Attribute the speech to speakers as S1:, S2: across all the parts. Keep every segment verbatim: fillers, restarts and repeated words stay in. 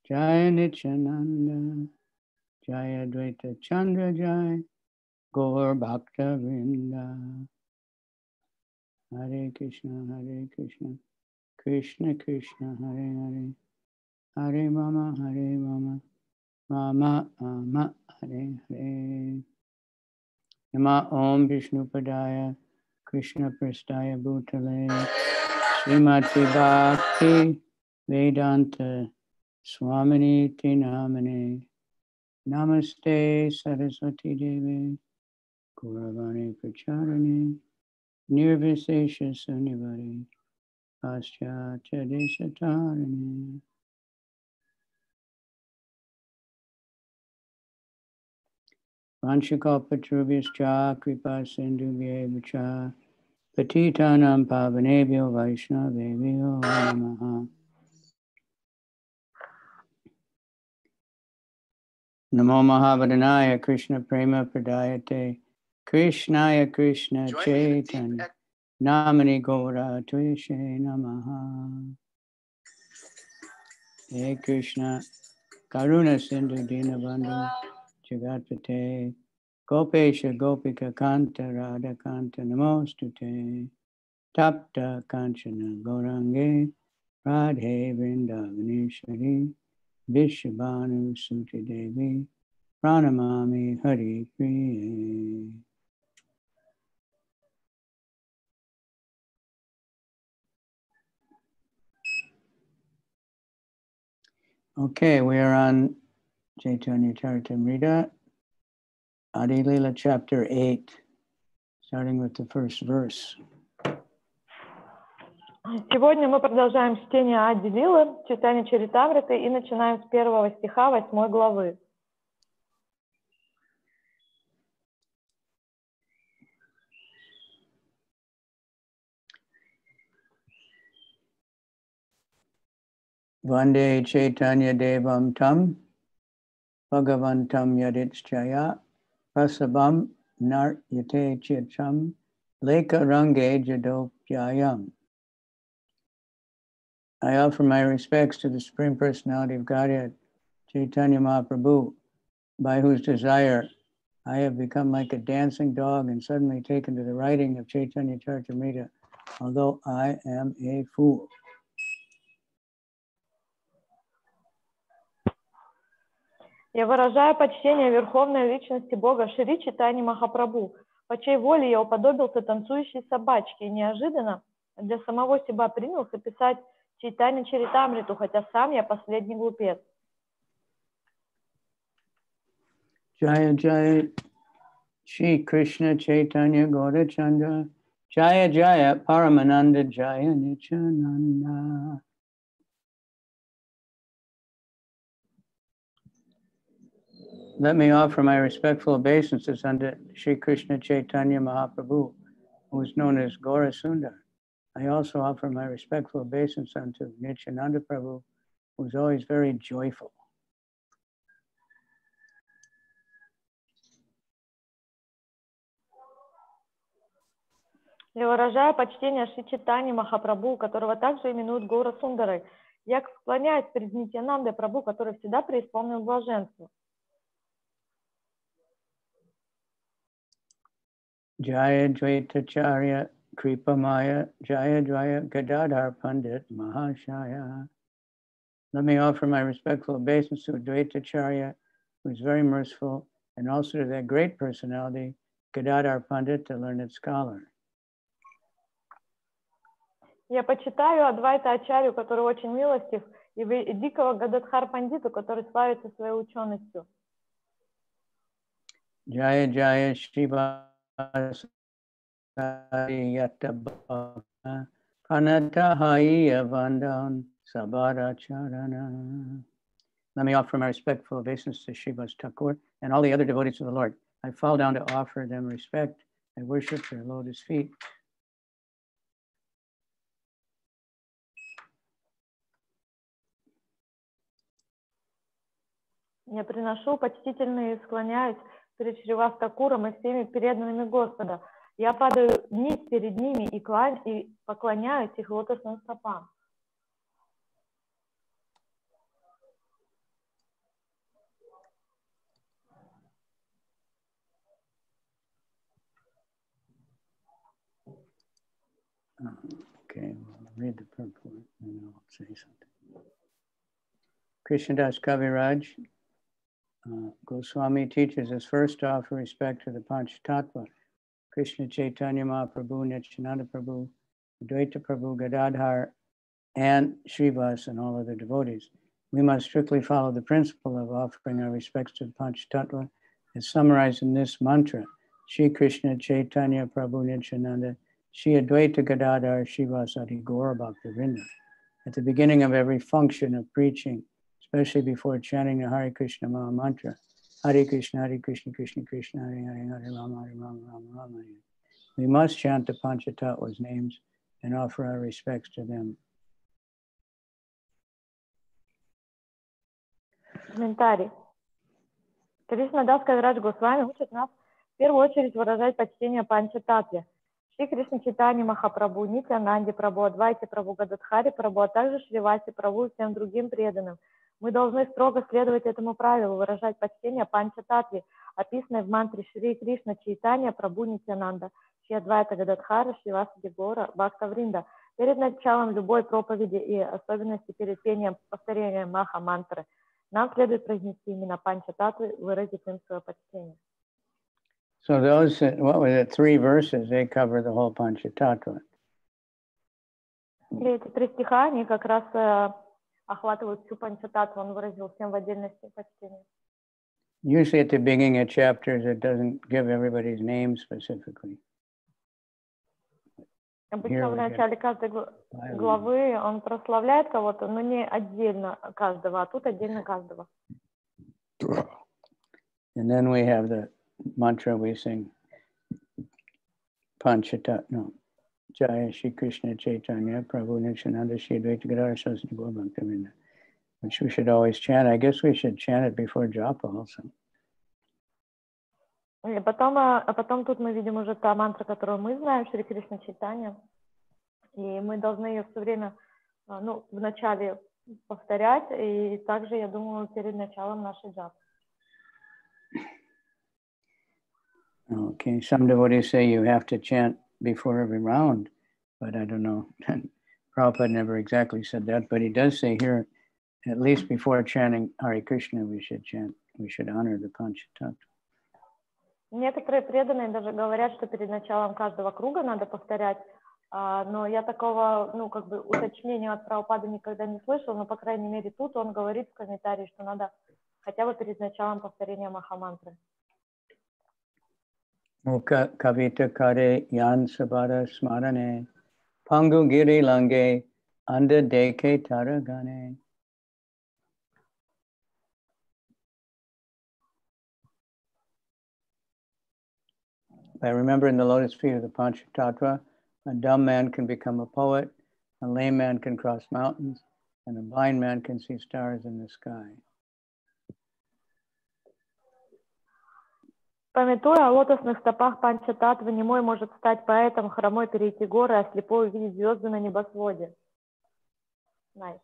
S1: Jaya Nityananda, Jaya Dvaita Chandra Jaya, Gaur Bhakta Vrinda. Hare Krishna, Hare Krishna, Krishna Krishna, Hare Hare, Hare Rama, Hare Rama, Rama Rama, Hare Hare. Nama Om Vishnu Padaya, Krishna Prastaya Bhutale, Srimati Bhakti Vedanta Swamini Tinamane, Namaste Saraswati Devi, Gauravani Pracharane, Nirvisesha Sunnivari, Paschatya Desatarane. Vanchakalpatrubhyascha Kripa Sindhubhyev cha Patitanam Pavanebhyo Vaishnavebhyo Namaha. Namo Mahavadhanaya Krishna Prema Pradayate Krishnaya Krishna Chaitanya Namani Gaura Tuishe Namaha. Hey Krishna Karuna Sindhu Dinabandhu Jagatpate Gopesha Gopika Kanta Radha Kanta Namostute Tapta Kanchana Gaurange Radhe Vrindavaneshwari Vishabhanu Suti Devi Pranamami Hari Priye. Okay, we are on Chaitanya Charitamrita, Adi Lila chapter eight, starting with the first verse.
S2: Сегодня мы продолжаем чтение Ади Лилы, читание Чаритамриты, и начинаем с первого стиха восьмой главы.
S1: Vande Chaitanya Devam Tam Bhagavantam Yaditschaya Prasabam Nart Yate Chitam Leka Range Jadopyayam. I offer my respects to the Supreme Personality of Godhead, Chaitanya Mahaprabhu, by whose desire I have become like a dancing dog and suddenly taken to the writing of Chaitanya Charitamrita, although I am a fool.
S2: Я выражаю почтение Верховной Личности Бога Шри Чайтаньи Махапрабху, по чьей воле я уподобился танцующей собачке и неожиданно для самого себя принялся писать Чайтанья Чаритамриту, хотя сам я последний глупец.
S1: Jaya Jaya Shri Krishna Chaitanya Gaurachandra Jaya Jaya Paramananda Jaya Nityananda. Let me offer my respectful obeisances unto Shri Krishna Chaitanya Mahaprabhu, who is known as Gaura Sundar. I also offer my respectful obeisance unto Nityananda Prabhu, who is always very joyful.
S2: Я выражаю почтение Шри Чайтаньи Махапрабху, которого также именуют Гаура Сундарой. Я склоняюсь перед Нитьянандой Прабху, который всегда преисполнен блаженства.
S1: Jaya Dvaitacharya Kripa Maya Jaya Jaya Gadadhar Pandit Mahashaya. Let me offer my respectful obeisance to Dvaitacharya, who is very merciful, and also to that great personality, Gadadhar Pandit, the learned scholar.
S2: Я почитаю Адвайта Ачарью, который очень милостив, и великого Гададхар Пандиту, который славится своей ученостью.
S1: Jaya Jaya Shiva Yatabha Kanatahaya Vandan Sabara Charana. Let me offer my respectful obeisance to Srivas Thakur and all the other devotees of the Lord. I fall down to offer them respect and worship their lotus feet.
S2: Я приношу почтительные и склоняюсь перед Шривас Такуром и всеми преданными Господа. Я падаю ниц перед ними и, клань, и поклоняюсь их лотосным стопам.
S1: Okay, well, read the purport and I'll say something. Krishnadas Kaviraj uh, Goswami teaches us first to offer respect to the Panchatattva, Krishna Chaitanya Mahaprabhu, Nityananda Prabhu, Advaita Prabhu, Gadadhar, and Srivas and all other devotees. We must strictly follow the principle of offering our respects to the Panchatattva as summarized in this mantra, Shri Krishna Chaitanya Prabhu Nityananda, Shri Advaita Gadadhar, Srivas Adi Gaura Bhaktivinoda. At the beginning of every function of preaching, especially before chanting the Hare Krishna Maha Mantra, Hare Krishna, Hare Krishna, Krishna Krishna, Hare Hare, Hare Rama, Hare Rama, Rama Rama, Hare. We must chant the Panchatattva's names and offer our respects to them.
S2: Комментарий. Кришнадас Кавирадж Госвами учит нас в первую очередь выражать почтение Панчататтве, Шри Кришна Чайтанье Махапрабху, Нитьянанде Прабху, Адвайте Прабху, Гададхари Прабху, а также Шривасе Прабху и всем другим преданным. Мы должны строго следовать этому правилу, выражать почтение Панчататтве, описанной в мантре Шри Кришна Чайтанья Прабху Нитьянанда, Шри Адвайта Гададхара, Шриваса Гора Бхактавринда, перед началом любой проповеди и особенности перед пением, повторением Маха Мантры. Нам следует произнести имена Панчататтвы, выразить им свое почтение.
S1: So those, what was it, three verses, they cover the whole Panchatattva.
S2: И эти три стиха, они как раз э, охватывают всю Панчататтву, он выразил всем в отдельности почтение.
S1: Usually at the beginning of chapters, it doesn't give everybody's name specifically.
S2: Обычно в начале каждой главы он прославляет кого-то, но не отдельно каждого, а тут отдельно каждого.
S1: And then we have the mantra we sing, Panchatattva, no, Jaya Shri Krishna Chaitanya Prabhu Nityananda Shri Advaita Gadadhar Srivasa Gaura Bhaktivinoda, which we should always chant. I guess we should chant it before japa also.
S2: И потом, а потом тут мы видим уже та мантра, которую мы знаем, Шри Кришна Чайтанья, и мы должны ее все время, ну, в начале повторять, и также, я думаю, перед началом нашей джапы.
S1: Okay, some devotees say you have to chant before every round, but I don't know. Prabhupada never exactly said that, but he does say here, at least before chanting Hare Krishna, we should chant, we should honor the Panchatattva.
S2: Некоторые преданные даже говорят, что перед началом каждого круга надо повторять, но я такого, ну, как бы уточнения от Прабхупады никогда не слышал, но, по крайней мере, тут он говорит в комментарии, что надо хотя бы перед началом повторения Махамантры.
S1: Mukha kavita kare yan sabara smarane pangu giri lange anda deke taragane. By remembering the lotus feet of the Panchatattva, a dumb man can become a poet, a lame man can cross mountains, and a blind man can see stars in the sky.
S2: Памятуя о лотосных стопах Панчататтвы, немой может стать поэтом, хромой перейти горы, а слепой увидеть звезды на небосводе. Nice.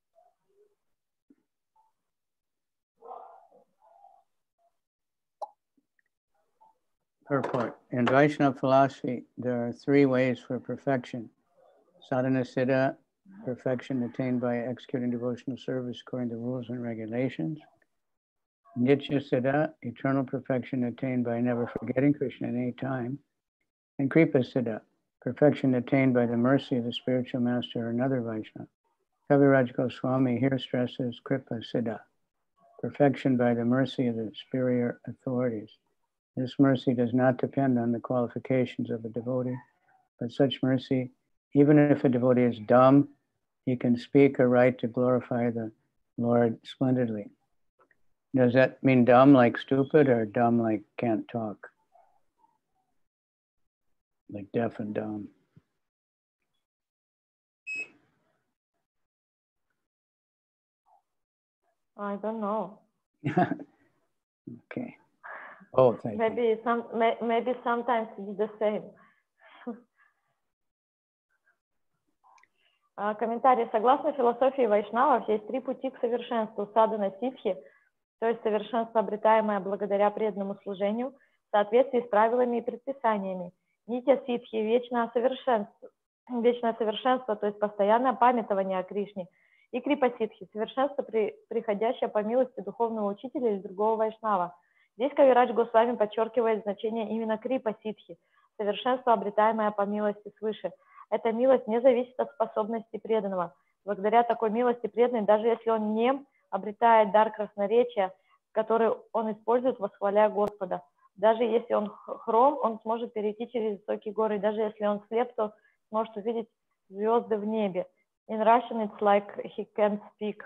S1: Purport. In Vaishnava philosophy, there are three ways for perfection. Sadhana siddha, perfection attained by executing devotional service according to rules and regulations. Nitya siddha, eternal perfection attained by never forgetting Krishna at any time. And Kripa siddha, perfection attained by the mercy of the spiritual master or another Vaishnava. Kaviraj Goswami here stresses Kripa siddha, perfection by the mercy of the superior authorities. This mercy does not depend on the qualifications of a devotee, but such mercy, even if a devotee is dumb, he can speak or write to glorify the Lord splendidly. Does that mean dumb like stupid or dumb like can't talk? Like deaf and dumb?
S2: I don't know.
S1: Okay. Both, I
S2: maybe
S1: think.
S2: some maybe sometimes it's the same. Комментарий. Согласно философии вайшнавов, есть три пути к совершенству: садхана ситхи, то есть совершенство, обретаемое благодаря преданному служению в соответствии с правилами и предписаниями; нитья ситхи, вечное совершенство, вечное совершенство, то есть постоянное памятование о Кришне, и крипа-ситхи, совершенство, при, приходящее по милости духовного учителя или другого вайшнава. Здесь Кавирадж Госвами подчеркивает значение именно крипа-ситхи, совершенство, обретаемое по милости свыше. Эта милость не зависит от способностей преданного. Благодаря такой милости преданный, даже если он нем, обретает дар красноречия, который он использует, восхваляя Господа. Даже если он хром, он сможет перейти через высокие горы. И даже если он слеп, то сможет увидеть звезды в небе. In Russian, it's like he can't speak.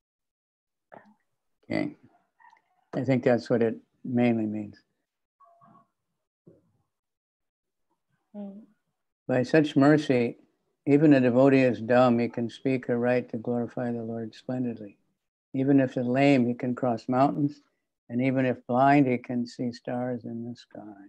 S1: Okay. I think that's what it mainly means.
S2: Mm.
S1: By such mercy, even a devotee is dumb, he can speak or write to glorify the Lord splendidly. Even if he's lame, he can cross mountains, and even if blind, he can see stars in the sky.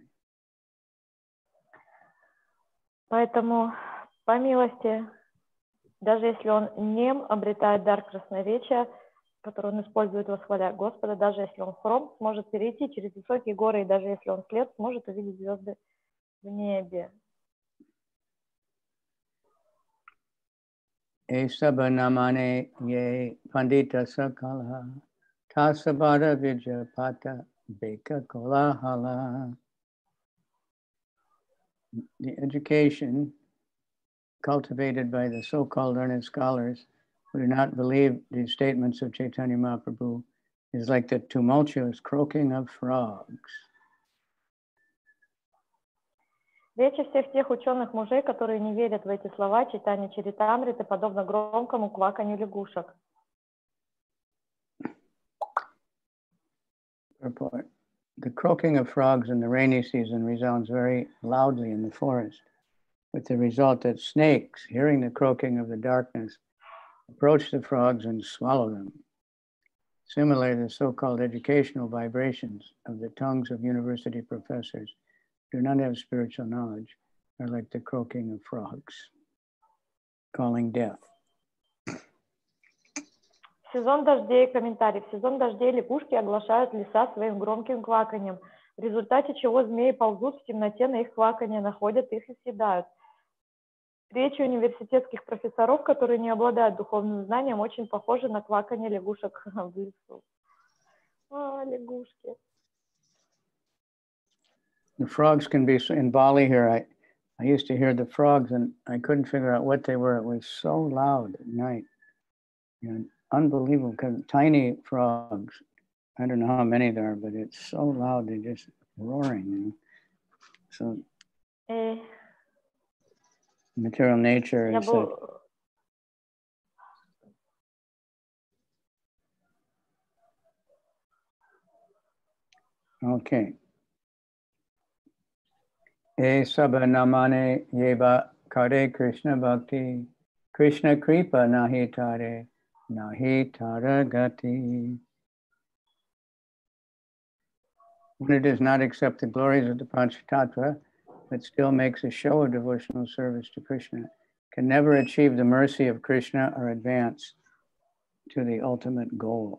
S2: Поэтому, по милости, даже если он нем, обретает дар красноречия, который он использует, восхваляя Господа, даже если он хром, сможет перейти через высокие горы, и даже если он слеп, сможет увидеть звезды в небе.
S1: Esaba namane ye pandita sakala tasabada vijapata beka kolahala. The education cultivated by the so-called learned scholars who do not believe these statements of Chaitanya Mahaprabhu is like the tumultuous croaking of frogs.
S2: Речи всех тех ученых мужей, которые не верят в эти слова Чайтаньи Чаритамриты, подобно громкому кваканью лягушек.
S1: Report. The croaking of frogs in the rainy season resounds very loudly in the forest, with the result that snakes, hearing the croaking of the darkness, approach the frogs and swallow them. Similarly, the so-called educational vibrations of the tongues of university professors who do not have spiritual knowledge are like the croaking of frogs, calling death.
S2: В сезон дождей, комментарий, в сезон дождей лягушки оглашают леса своим громким кваканьем, в результате чего змеи ползут в темноте на их кваканье, находят их и съедают. Речи университетских профессоров, которые не обладают духовным знанием, очень похожи на кваканье лягушек в лесу. А, лягушки.
S1: The frogs can be in Bali here. I, I used to hear the frogs and I couldn't figure out what they were. It was so loud at night. You know, unbelievable, because tiny frogs. I don't know how many there are, but it's so loud. They're just roaring. You know? So
S2: Eh,
S1: material nature
S2: я
S1: is
S2: был...
S1: such. Okay. E sabha namane yeva kare Krishna bhakti, Krishna kripa nahi tare, nahi taragati. When it does not accept the glories of the Panchatattva, but still makes a show of devotional service to Krishna, can never achieve the mercy of Krishna or advance to the ultimate goal.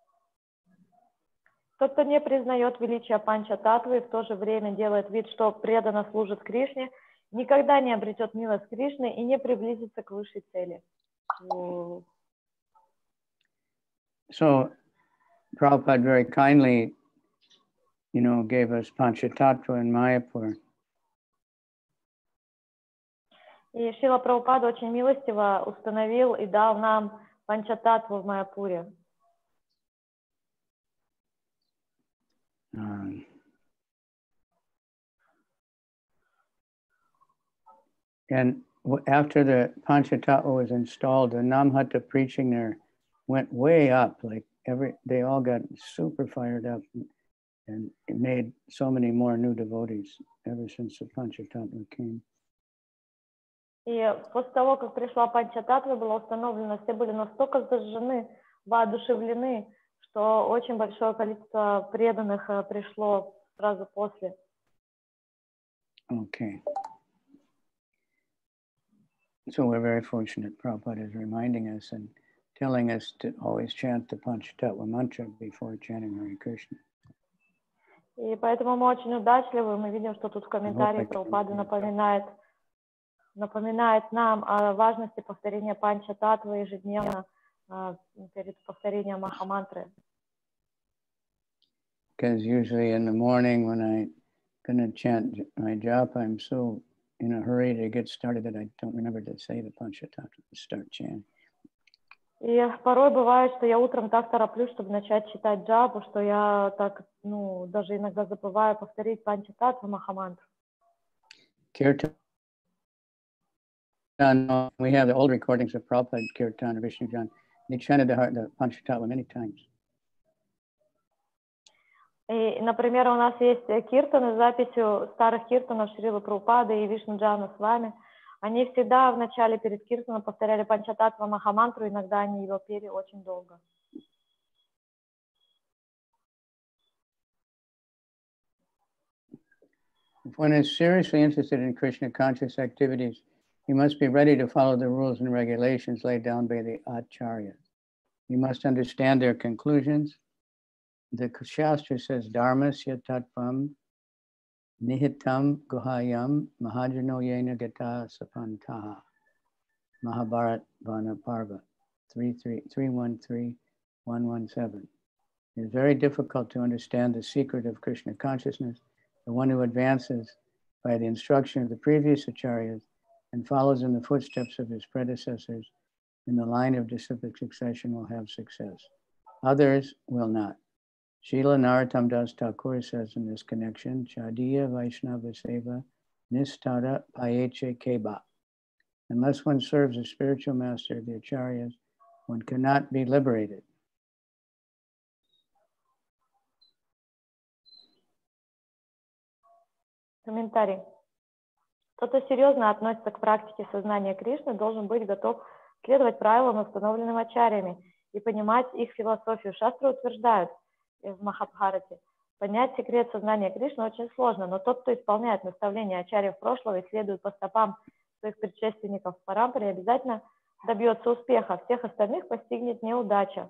S2: Тот, кто не признает величия Панча-татвы и в то же время делает вид, что преданно служит Кришне, никогда не обретет милость Кришны и не приблизится к высшей цели.
S1: So, Prabhupada very kindly, you know, gave us Panchatattva in Mayapur.
S2: И Шрила Прабхупада очень милостиво установил и дал нам Панчататтву в Майяпуре.
S1: Um, and after the Panchatattva was installed, the Namhatta preaching there went way up. Like every, they all got super fired up, and it made so many more new devotees ever since the Panchatattva came.
S2: И после того, как пришла Панчататтва, была установлена, все были настолько зажжены, воодушевлены, что очень большое количество преданных пришло сразу после.
S1: Okay. So we're very fortunate. Prabhupada is reminding us and telling us to always chant the Panchatattva mantra before chanting Hare Krishna.
S2: И поэтому мы очень удачливы. Мы видим, что тут в комментарии Прабхупада напоминает напоминает нам о важности повторения панча-татвы ежедневно перед повторением махамантры.
S1: Because usually in the morning when I'm going to chant my japa, I'm so in a hurry to get started that I don't remember to say the Panchatattva to start chanting.
S2: И порой бывает, что я утром так тороплюсь, чтобы начать читать джапу, что я так, ну, даже иногда забываю повторить панчататтву махамантру.
S1: Kirtan, we have the old recordings of Prabhupada, Kirtan, Vishnu Jan. They chanted the, the Panchatattva many times.
S2: И, например, у нас есть киртаны с записью старых киртанов Шрилы Прабхупады и Вишну Джана с вами. Они всегда в начале перед киртаном повторяли панчататтва махамантру, иногда они его пели очень долго.
S1: If one is seriously interested in Krishna conscious activities, he must be ready to follow the rules and regulations laid down by the acharyas. He must understand their conclusions. The Shastra says, Dharmasya tattvam nihitam guhayam mahajano yena gata sapantaha. Mahabharat Vana Parva three one three one one seven. It is very difficult to understand the secret of Krishna consciousness. The one who advances by the instruction of the previous acharyas and follows in the footsteps of his predecessors in the line of disciplic succession will have success. Others will not. Srila Narottam Das Thakur says in this connection, Chadiya Vaishnava Seva Nistara Payeche Keba. Unless one serves a spiritual master of the acharyas, one cannot be liberated.
S2: Комментарий. Кто-то серьезно относится к практике сознания Кришны, должен быть готов следовать правилам, установленным ачарьями, и понимать их философию. Шастры утверждают в Махабхарате, понять секрет сознания Кришны очень сложно, но тот, кто исполняет наставления ачарьев прошлого и следует по стопам своих предшественников в парампаре, обязательно добьется успеха, всех остальных постигнет неудача.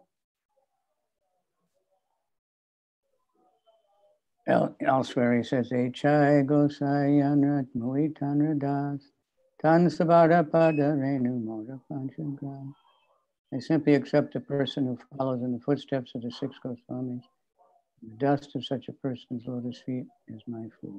S1: Elsewhere he says, Echai Gosai Anrat Mohitanra Das Tan Savara Pada Renu Moda Panchagram. I simply accept a person who follows in the footsteps of the six Goswamis. The dust of such a person's lotus feet is my food.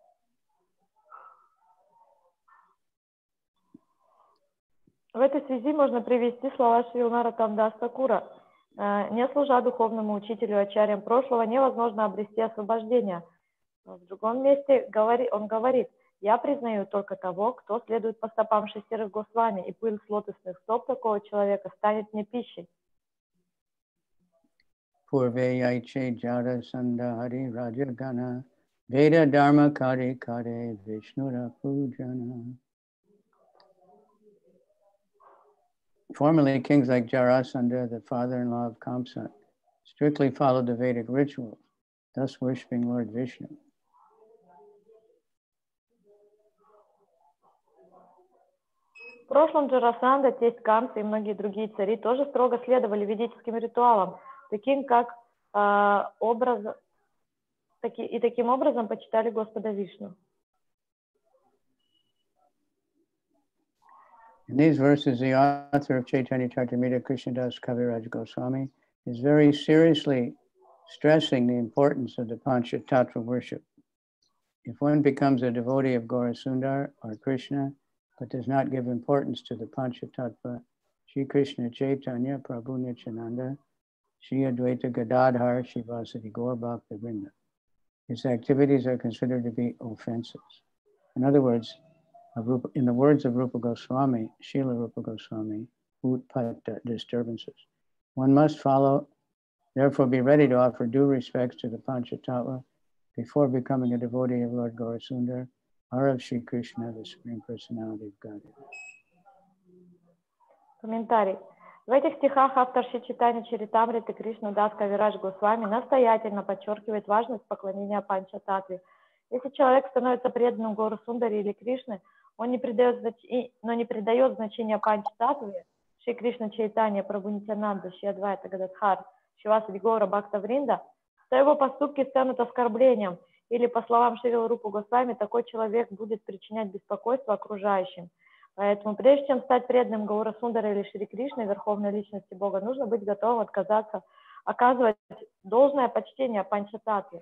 S2: В этой связи можно привести слова Шрила Нароттам Дас Такура. Не служа духовному учителю ачарьям прошлого, невозможно обрести освобождение. В другом месте он говорит, я признаю только того, кто следует по стопам шестерых Госвами, и пыль с лотосных стоп такого человека станет мне пищей.
S1: Purve Yaiche Jara Sandhari Rajagana Veda Dharma Kare Kare Vishnura Pujana. Formerly, kings like Jarasandha, the father-in-law of Kamsa, strictly followed the Vedic rituals, thus worshipping Lord Vishnu.
S2: В прошлом Джарасанда, тесть Камса и многие другие цари тоже строго следовали ведическим ритуалам, таким как э, образ, таки, и таким образом почитали Господа Вишну.
S1: In these verses, the author of Chaitanya Charitamrita, Krishnadas Kaviraj Goswami, is very seriously stressing the importance of the Panchatattva worship. If one becomes a devotee of Gaurasundar or Krishna, but does not give importance to the Panchatattva, Shri Krishna Chaitanya Prabhu Nityananda, Shri Advaita Gadadhar Shivasati Gaur Bhakta Vrinda, his activities are considered to be offenses. In other words, in the words of Rupa Goswami, Srila Rupa Goswami, utpata disturbances. One must follow, therefore be ready to offer due respects to the Panchatattva before becoming a devotee of Lord Gaurasundar or of Shri Krishna, the Supreme Personality of Godhead.
S2: Комментарий. В этих стихах автор Шри Чайтанья Чаритамриты Кришна Дас Кавирадж Госвами настоятельно подчеркивает важность поклонения Панчататтве. Если человек становится преданным Гору Сундари или Кришны, он не придает, но не придает значения Панчататтве, Шри Кришна Чайтанья Прабху Нитьянанда, Шри Адвайта Гададхар, Шивасади Гаура Бхакта Вринда, то его поступки станут оскорблением, или, по словам Шрила Рупы Госвами, такой человек будет причинять беспокойство окружающим. Поэтому прежде чем стать преданным Гаура Сундаре или Шри Кришне, Верховной Личности Бога, нужно быть готовым отказаться, оказывать должное почтение Панчататтве.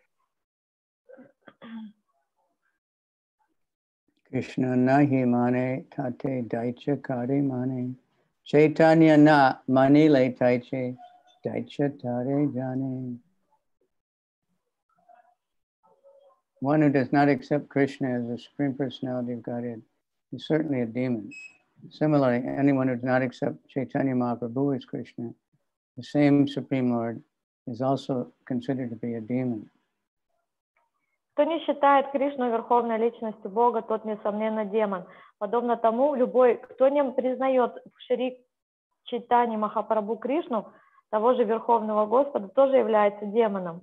S1: Krishna nahi mane tate daicha kare mane. Chaitanya na mani le taiche daicha tare jane. One who does not accept Krishna as the Supreme Personality of Godhead is certainly a demon. Similarly, anyone who does not accept Chaitanya Mahaprabhu as Krishna, the same Supreme Lord, is also considered to be a demon.
S2: Кто не считает Кришну Верховной Личностью Бога, тот, несомненно, демон. Подобно тому, любой, кто не признает в Шри Чайтаньи Махапрабху Кришну, того же Верховного Господа, тоже является демоном.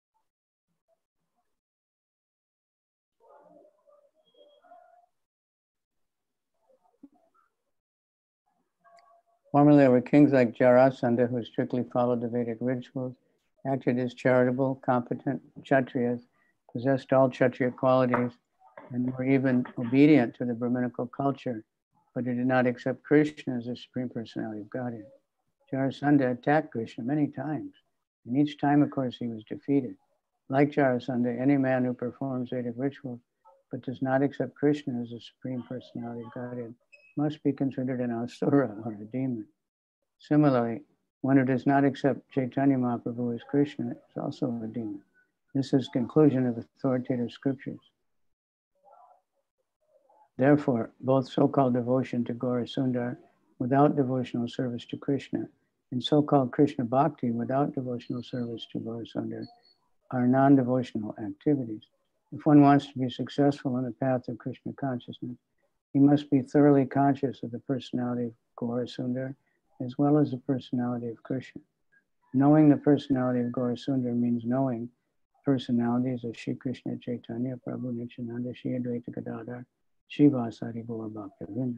S1: Formerly, there were kings like Jarasandha who strictly followed the Vedic rituals, acted as charitable, competent Kshatriyas, possessed all Kshatriya qualities, and were even obedient to the Brahminical culture, but who did not accept Krishna as the Supreme Personality of Godhead. Jarasandha attacked Krishna many times, and each time, of course, he was defeated. Like Jarasandha, any man who performs Vedic rituals but does not accept Krishna as the Supreme Personality of Godhead must be considered an asura or a demon. Similarly, one who does not accept Chaitanya Mahaprabhu as Krishna is also a demon. This is the conclusion of authoritative scriptures. Therefore, both so-called devotion to Gaura Sundar without devotional service to Krishna and so-called Krishna Bhakti without devotional service to Gaura Sundar are non-devotional activities. If one wants to be successful in the path of Krishna consciousness, he must be thoroughly conscious of the personality of Gaura Sundar as well as the personality of Krishna. Knowing the personality of Gaura Sundar means knowing personalities of Shri Krishna Chaitanya, Prabhu Nityananda, Shri Advaita Gadadhar, Shivasari Gaura Bhaktivinoda.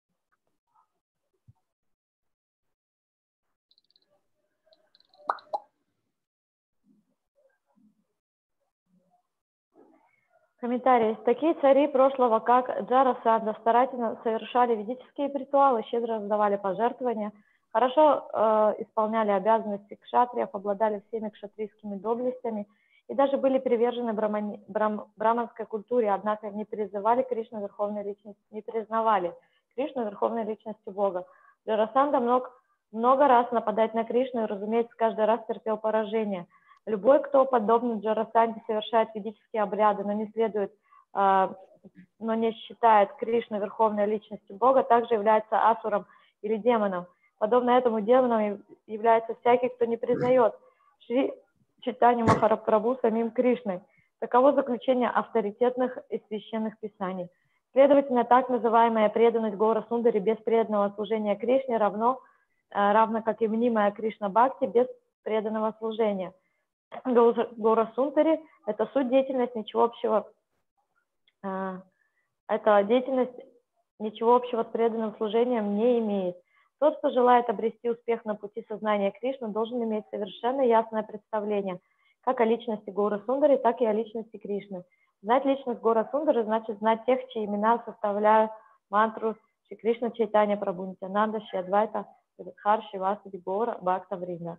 S2: Комментарий. Такие цари прошлого, как Джарасандха, старательно совершали ведические ритуалы, щедро раздавали пожертвования, хорошо э, исполняли обязанности кшатриев, обладали всеми кшатрийскими доблестями и даже были привержены брамани, брам, браманской культуре, однако не призывали Кришну Верховной Личностью, не признавали Кришну Верховной Личностью Бога. Джарасандха мог много раз нападать на Кришну и, разумеется, каждый раз терпел поражение. Любой, кто, подобно Джарасандхе, совершает ведические обряды, но не следует, э, но не считает Кришну Верховной Личностью Бога, также является асуром или демоном. Подобно этому демоном является всякий, кто не признает Шри Чайтанью Махапрабху самим Кришной. Таково заключение авторитетных и священных писаний. Следовательно, так называемая преданность Гаура Сундари без преданного служения Кришне равно, э, равно как и мнимая Кришна Бхакти без преданного служения. Гаура Сундари – это суть деятельность ничего общего, э, эта деятельность ничего общего с преданным служением не имеет. Тот, кто желает обрести успех на пути сознания Кришны, должен иметь совершенно ясное представление как о личности Гауры Сундари, так и о личности Кришны. Знать личность Гауры Сундари значит знать тех, чьи имена составляют мантру Шри Кришна Чайтанья Прабху Нитянанда, Шри Адвайта Гададхар, Шривасади Гаура Бхакта Вринда.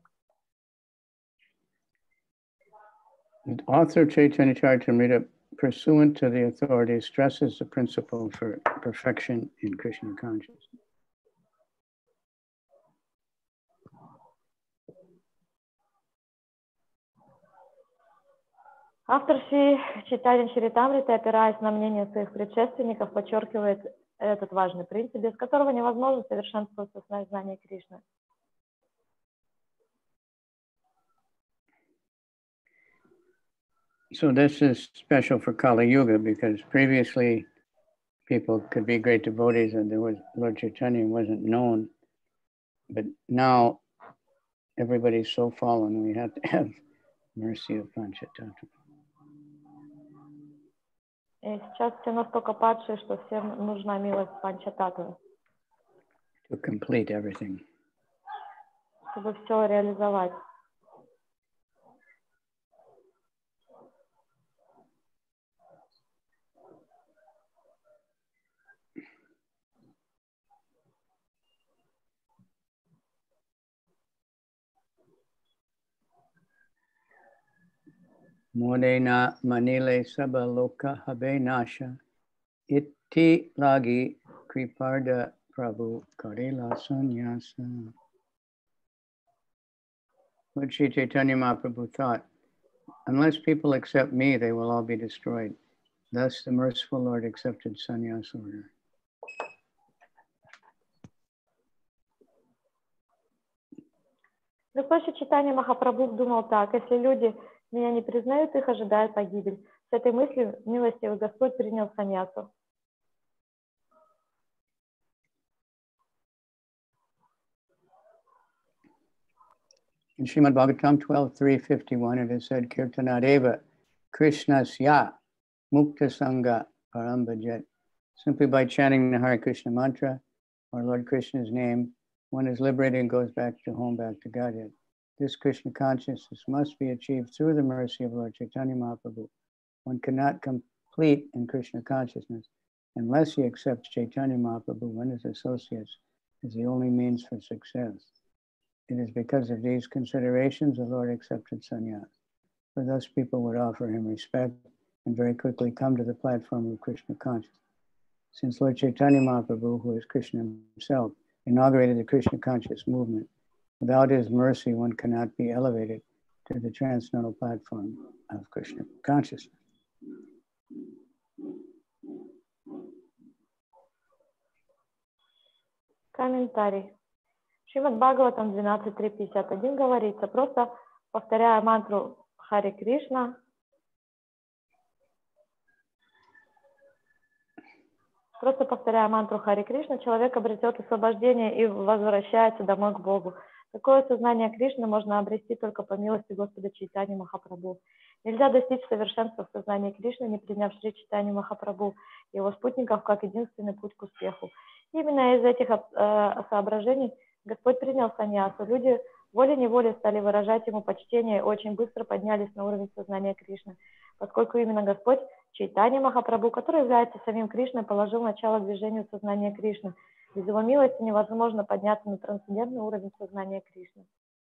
S1: The author of Chaitanya Charitamrita, pursuant to the authorities, stresses the principle for perfection in Krishna consciousness.
S2: Автор Шри Чайтанья Чаритамриты, опираясь на мнение своих предшественников, подчеркивает этот важный принцип, без которого невозможно совершенствовать сознание Кришны.
S1: So this is special for Kali Yuga because previously people could be great devotees and there was Lord Chaitanya wasn't known, but now everybody's so fallen we have to have mercy of Panchatattva.
S2: И сейчас все настолько падшие, что всем нужна милость Панчататтвы.
S1: To complete everything.
S2: Чтобы все реализовать.
S1: Modena manile saba loka habe nasha. Iti lagi kriparda prabhu karela sannyasa. What Sri Chaitanya Mahaprabhu thought, unless people accept me, they will all be destroyed. Thus the merciful Lord accepted sannyas order.
S2: Господь Чайтанья Махапрабху думал так: если люди меня не признают, их ожидает погибель. С этой мыслью милостивый Господь принял саньясу.
S1: In Srimad Bhagavatam twelve three fifty-one, it is said, Kirtanadeva Krishnasya Mukta Sangha Parambajet. Simply by chanting the Hare Krishna mantra or Lord Krishna's name, one is liberated and goes back to home, back to Godhead. This Krishna consciousness must be achieved through the mercy of Lord Chaitanya Mahaprabhu. One cannot complete in Krishna consciousness unless he accepts Chaitanya Mahaprabhu and his associates as the only means for success. It is because of these considerations the Lord accepted sannyas, for thus people would offer him respect and very quickly come to the platform of Krishna consciousness. Since Lord Chaitanya Mahaprabhu, who is Krishna himself, inaugurated the Krishna conscious movement, without his mercy one cannot be elevated to the transcendental platform of Krishna consciousness.
S2: Комментарий. Шримад Бхагаватам двенадцать три пятьдесят один говорится, просто повторяя мантру Харе Кришна, просто повторяя мантру Харе Кришна, человек обретет освобождение и возвращается домой к Богу. Такое сознание Кришны можно обрести только по милости Господа Чайтаньи Махапрабху. Нельзя достичь совершенства в сознании Кришны, не приняв Шри Чайтанью Махапрабху и его спутников как единственный путь к успеху. Именно из этих э, соображений Господь принял саньясу. Люди волей-неволей стали выражать ему почтение и очень быстро поднялись на уровень сознания Кришны, поскольку именно Господь Чайтанья Махапрабху, который является самим Кришной, положил начало движению сознания Кришны. Без его милости невозможно подняться на трансцендентный уровень сознания Кришны.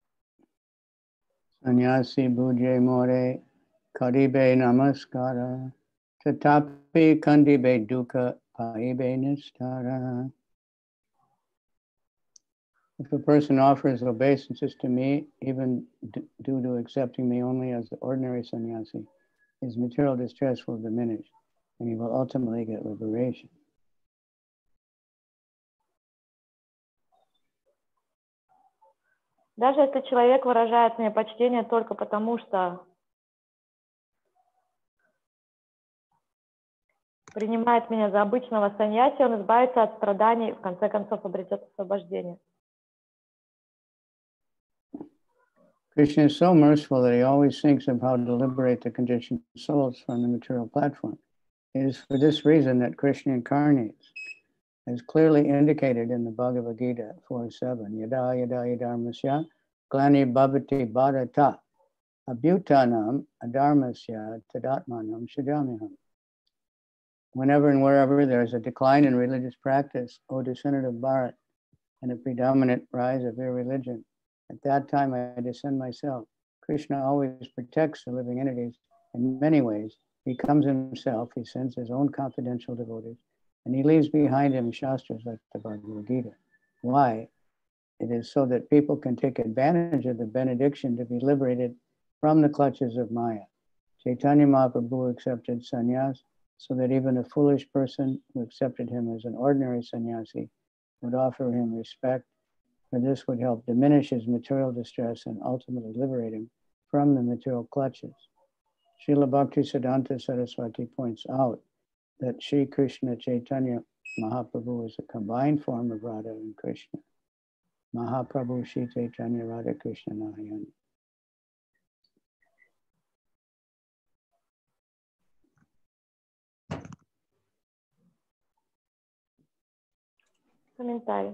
S1: Саньяси будже море карибе намаскара татапи кандибе дука paibе nistara. If a person offers obeisances to me, even due to accepting me only as the ordinary sannyasi, his material distress will diminish, and he will ultimately get liberation.
S2: Даже если человек выражает мне почтение только потому, что принимает меня за обычного саньяси, он избавится от страданий и в конце концов обретет освобождение.
S1: Krishna is so merciful that he always thinks of how to liberate the conditioned souls from the material platform. It is for this reason that Krishna incarnates, as clearly indicated in the Bhagavad Gita four seven. Yada yada yadharmasya glani bhavati bharata abhutanam adharmasya tadatmanam shadamyaham. Whenever and wherever there is a decline in religious practice, O descendant of Bharat, and a predominant rise of irreligion, at that time I descend myself. Krishna always protects the living entities in many ways. He comes himself, he sends his own confidential devotees, and he leaves behind him shastras like the Bhagavad Gita. Why? It is so that people can take advantage of the benediction to be liberated from the clutches of Maya. Chaitanya Mahaprabhu accepted sannyas so that even a foolish person who accepted him as an ordinary sannyasi would offer him respect, for this would help diminish his material distress and ultimately liberate him from the material clutches. Srila Bhaktisiddhanta Saraswati points out that Sri Krishna Chaitanya Mahaprabhu is a combined form of Radha and Krishna. Mahaprabhu Sri Chaitanya Radha Krishna Nahayan.
S2: Комментарий.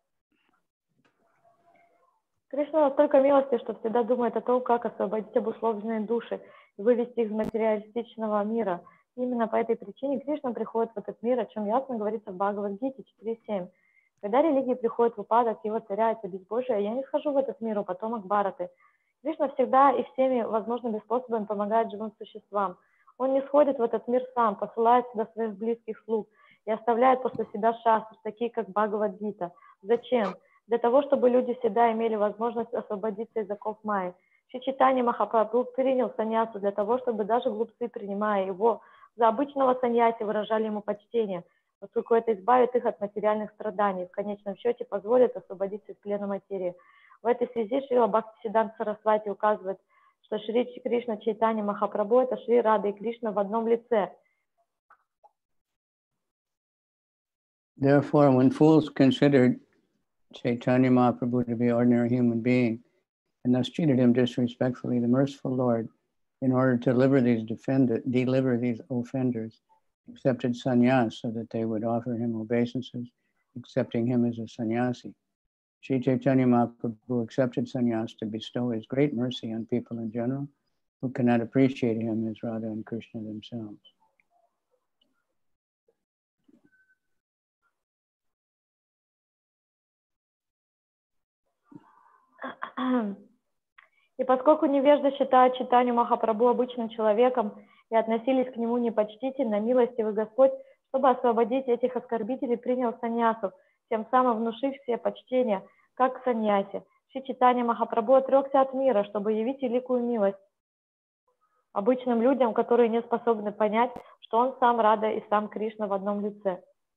S2: Кришна настолько милостив, что всегда думает о том, как освободить обусловленные души и вывести их из материалистичного мира. Именно по этой причине Кришна приходит в этот мир, о чем ясно говорится в Бхагавад-гите четыре семь. Когда религия приходит в упадок и воцаряется безбожие, я не схожу в этот мир, у потомок Бхараты. Кришна всегда и всеми возможными способами помогает живым существам. Он не сходит в этот мир сам, посылает сюда своих близких слуг и оставляет после себя шастры, такие как Бхагавад-гита. Зачем? Для того, чтобы люди всегда имели возможность освободиться из оков майи. Шри Чайтанья Махапрабху принял саньясу для того, чтобы даже глупцы, принимая его за обычного саньяси, выражали ему почтение, поскольку это избавит их от материальных страданий, в конечном счете позволит освободиться из плена материи. В этой связи Шрила Бхактисиданта Сарасвати указывает, что Шри Кришна Чайтанья Махапрабху – это Шри Рада и Кришна в одном лице.
S1: Therefore, when fools considered Chaitanya Mahaprabhu to be an ordinary human being and thus treated him disrespectfully, the merciful Lord, in order to deliver these, defend, deliver these offenders, accepted sannyas so that they would offer him obeisances, accepting him as a sannyasi. Shri Chaitanya Mahaprabhu accepted sannyas to bestow his great mercy on people in general who cannot appreciate him as Radha and Krishna themselves.
S2: И поскольку невежды считают Чайтанью Махапрабху обычным человеком и относились к нему непочтительно, милостивый Господь, чтобы освободить этих оскорбителей, принял саньясов, тем самым внушив все почтение, как к саньясе. Шри Чайтанья Махапрабху отрекся от мира, чтобы явить великую милость обычным людям, которые не способны понять, что он сам Рада и сам Кришна в одном лице.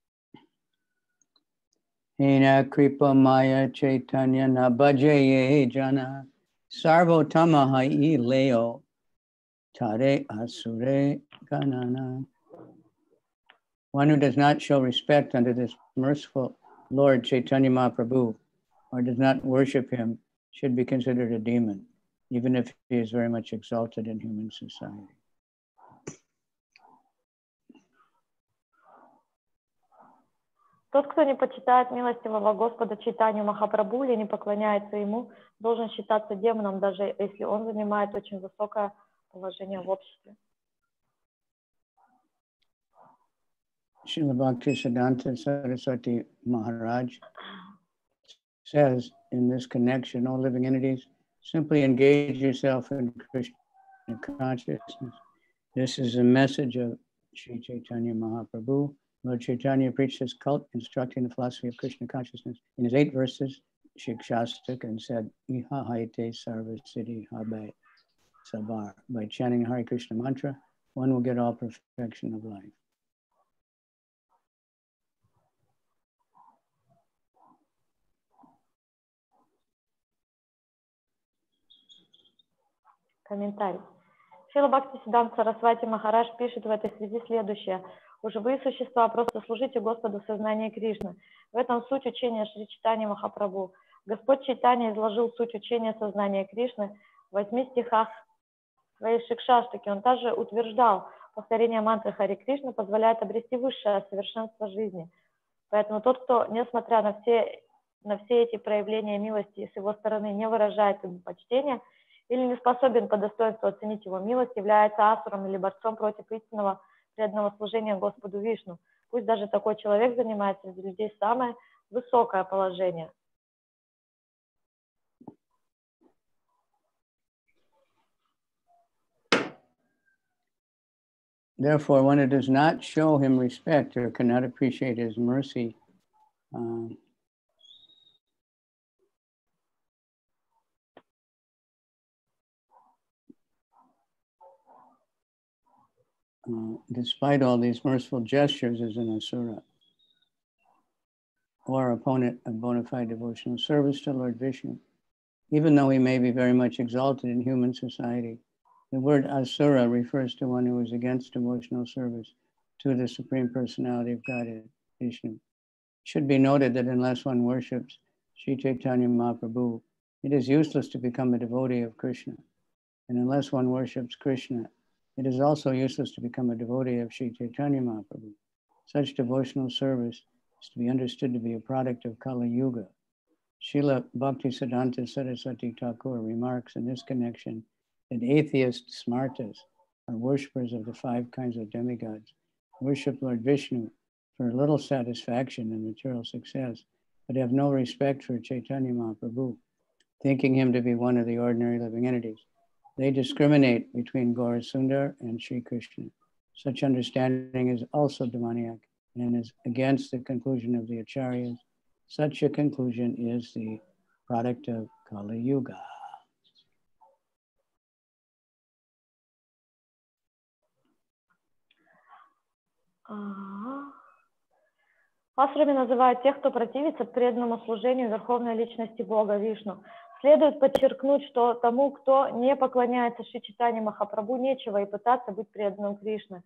S1: Hina kripa maya chaitanya na bhajaye jana sarvotama hai leo tare asure ganana. One who does not show respect unto this merciful Lord Chaitanya Mahaprabhu or does not worship him should be considered a demon, even if he is very much exalted in human society.
S2: Тот, кто не почитает милостивого Господа Чайтанью Махапрабху или не поклоняется ему, должен считаться демоном, даже если он занимает очень высокое положение в обществе.
S1: Srila Bhaktisiddhanta Saraswati Maharaj says in this connection, all living entities, simply engage yourself in Krishna consciousness. This is a message of Sri Chaitanya Mahaprabhu. Lord Chaitanya preached this cult, instructing the philosophy of Krishna consciousness. In his eight verses, Shikshastak and said, Iha haite sarva siddhi habe sabar. By chanting Hare Krishna mantra, one will get all perfection of life.
S2: Комментарий. Шрила Бхактисиддханта Сарасвати Махарадж пишет в этой связи следующее. У живые существа просто служите Господу в сознании Кришны. В этом суть учения Шри Чайтаньи Махапрабху. Господь Чайтанья изложил суть учения сознания Кришны в восьми стихах своей Шикшаштаки. Он также утверждал, повторение мантры Хари Кришна позволяет обрести высшее совершенство жизни. Поэтому тот, кто, несмотря на все, на все эти проявления милости с его стороны, не выражает ему почтения или не способен по достоинству оценить его милость, является асуром или борцом против истинного преданного служения Господу Вишну. Пусть даже такой человек занимает среди людей самое высокое положение.
S1: Therefore, one who does not show him respect or cannot appreciate his mercy, uh, uh, despite all these merciful gestures, is an asura, or opponent of bona fide devotional service to Lord Vishnu. Even though he may be very much exalted in human society, the word asura refers to one who is against devotional service to the Supreme Personality of Godhead, Vishnu. It should be noted that unless one worships Sri Chaitanya Mahaprabhu, it is useless to become a devotee of Krishna. And unless one worships Krishna, it is also useless to become a devotee of Sri Chaitanya Mahaprabhu. Such devotional service is to be understood to be a product of Kali Yuga. Srila Bhaktisiddhanta Saraswati Thakur remarks in this connection that atheist smartas are worshippers of the five kinds of demigods, worship Lord Vishnu for a little satisfaction and material success, but have no respect for Chaitanya Mahaprabhu. thinking him to be one of the ordinary living entities. They discriminate between Gaurasundar and Sri Krishna. Such understanding is also demoniac and is against the conclusion of the Acharyas. Such a conclusion is the product of Kali Yuga.
S2: Асурами называют тех, кто противится преданному служению Верховной Личности Бога Вишну. Следует подчеркнуть, что тому, кто не поклоняется Шри Чайтанье Махапрабху, нечего и пытаться быть преданным Кришне.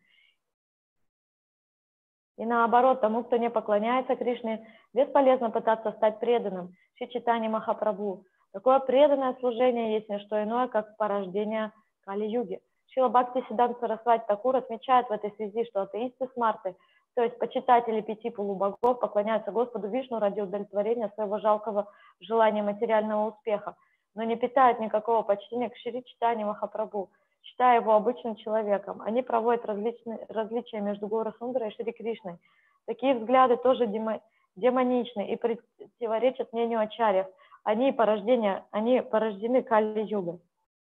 S2: И наоборот, тому, кто не поклоняется Кришне, бесполезно пытаться стать преданным Шри Чайтанье Махапрабху. Такое преданное служение есть не что иное, как порождение Кали-юги. Шрила Бхактисиддханта Сарасвати Такур отмечает в этой связи, что атеисты смарты, то есть почитатели пяти полубогов, поклоняются Господу Вишну ради удовлетворения своего жалкого желания материального успеха, но не питают никакого почтения к Шри Чайтанье Махапрабху, считая его обычным человеком. Они проводят различные, различия между Гаурасундарой и Шри Кришной. Такие взгляды тоже демо, демоничны и противоречат мнению ачарьев. Они, порождения, они порождены Кали-югой.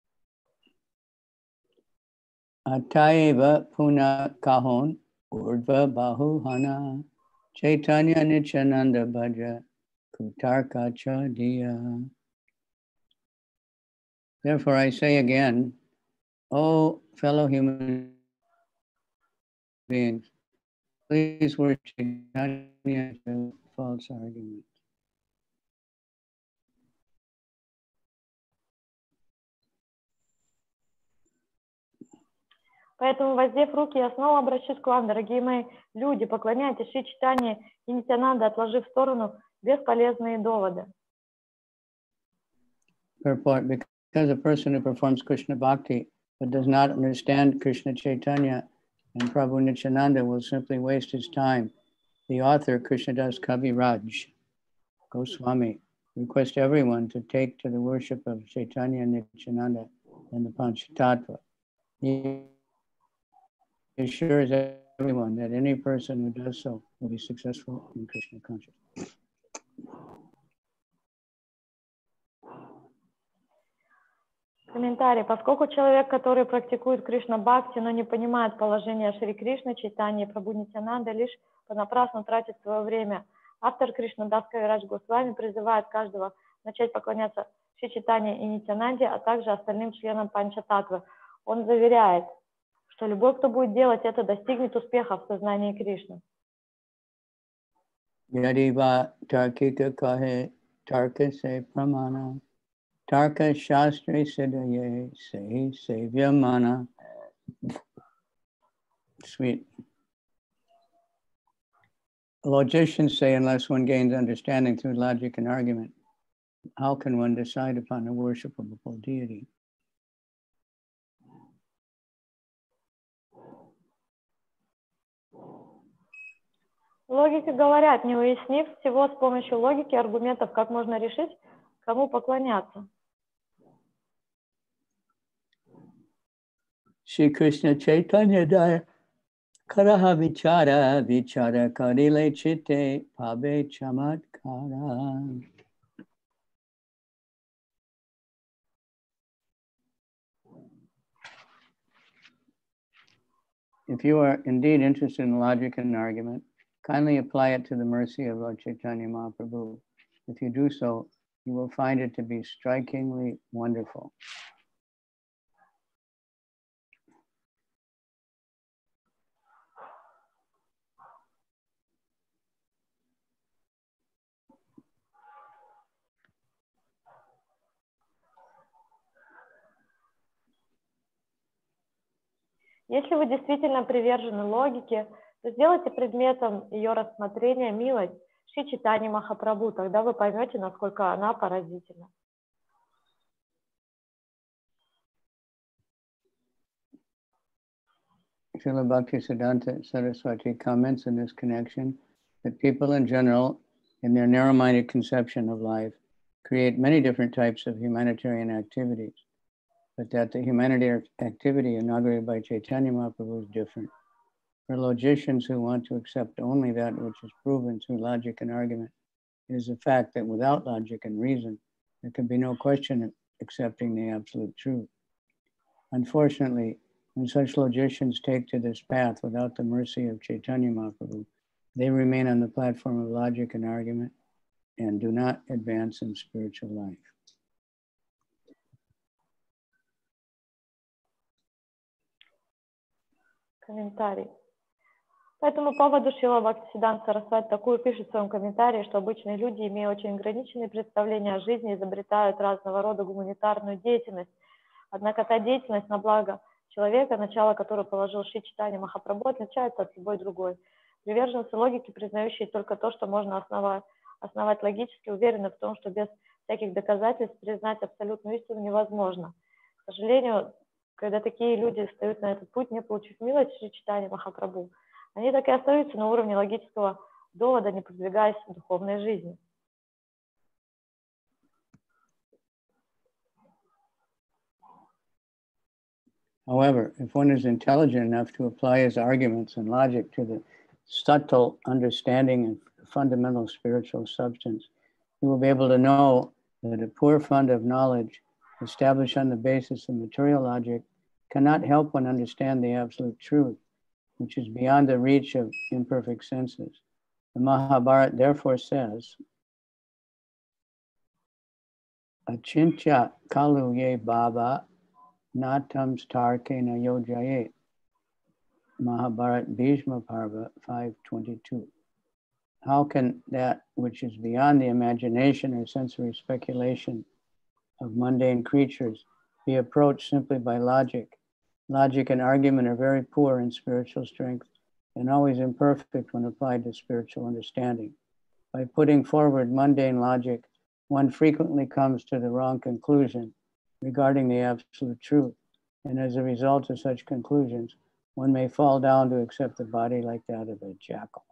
S1: Ataiva puna kahon urdva bahu hana Chaitanya Nityananda bhaja kutarka cha diya. Therefore I say again, O fellow human beings, please worship Chaitanya to false argument.
S2: Поэтому, воздев руки, я снова обращусь к вам, дорогие мои люди, поклоняйтесь Шри Чайтанье и Нитьянанде, отложив в сторону бесполезные доводы.
S1: Purport, because a person who performs Krishna Bhakti but does not understand Krishna Chaitanya and Prabhu Nityananda will simply waste his time. The author, Krishnadas Kaviraj Goswami, requests everyone to take to the worship of Chaitanya Nityananda and the Panchatattva. He assures everyone that any person who does so will be successful in Krishna consciousness.
S2: Комментарий. Поскольку человек, который практикует Кришна Бхакти, но не понимает положение Шри Кришны, Чайтаньи и Прабху Нитьянанды, лишь понапрасну тратит свое время, автор Кришнадас Кавирадж Госвами призывает каждого начать поклоняться Шри Чайтанье и Нитьянанде, а также остальным членам Панчататтвы. Он заверяет, что любой, кто будет делать это, достигнет успеха в сознании Кришны.
S1: Yadiva tarkika kahe tarka se pramana tarka shastri siddhaye se sevyamana. Sweet. Logicians say unless one gains understanding through logic and argument, how can one decide upon a worshipable deity?
S2: Логики говорят, не уяснив всего с помощью логики и аргументов, как можно решить, кому поклоняться.
S1: Shri Krishna Chaitanya Daya Karaha Vichara Vichara Karile Chitte Pabe Chamatkara. If you are indeed interested in logic and argument, kindly apply it to the mercy of Lord Chaitanya Mahaprabhu. If you do so, you will find it to be strikingly wonderful.
S2: Если вы действительно привержены логике, то сделайте предметом ее рассмотрения милость Шри Чайтаньи Махапрабху, тогда вы поймете, насколько она поразительна.
S1: Srila Bhaktisiddhanta Saraswati comments in this connection that people in general, in their narrow-minded conception of life, create many different types of humanitarian activities, but that the humanitarian activity inaugurated by Chaitanya Mahaprabhu is different. For logicians who want to accept only that which is proven through logic and argument, it is a fact that without logic and reason, there can be no question of accepting the absolute truth. Unfortunately, when such logicians take to this path without the mercy of Chaitanya Mahaprabhu, they remain on the platform of logic and argument and do not advance in spiritual life.
S2: Комментарий. По этому поводу Шрила Бхактисиддханта Сарасвати такую пишет в своем комментарии, что обычные люди, имея очень ограниченные представления о жизни, изобретают разного рода гуманитарную деятельность. Однако та деятельность на благо человека, начало которой положил Шри Чайтанья Махапрабху, отличается от любой другой. Приверженцы логики, признающие только то, что можно основать, основать логически, уверены в том, что без всяких доказательств признать абсолютную истину невозможно. К сожалению, когда такие люди встают на этот путь, не получив милость Шри Чайтанья Махапрабху, они так и остаются на уровне логического довода, не продвигаясь в духовной жизни.
S1: However, if one is intelligent enough to apply his arguments and logic to the subtle understanding of fundamental spiritual substance, he will be able to know that a poor fund of knowledge established on the basis of material logic cannot help one understand the absolute truth, which is beyond the reach of imperfect senses. The Mahabharata therefore says, Achintya kalu ye baba natam starkena yojayet. Mahabharata Bhishma Parva five twenty-two. How can that which is beyond the imagination or sensory speculation of mundane creatures be approached simply by logic? Logic and argument are very poor in spiritual strength and always imperfect when applied to spiritual understanding. By putting forward mundane logic, one frequently comes to the wrong conclusion regarding the absolute truth, and as a result of such conclusions, one may fall down to accept the body like that of a jackal.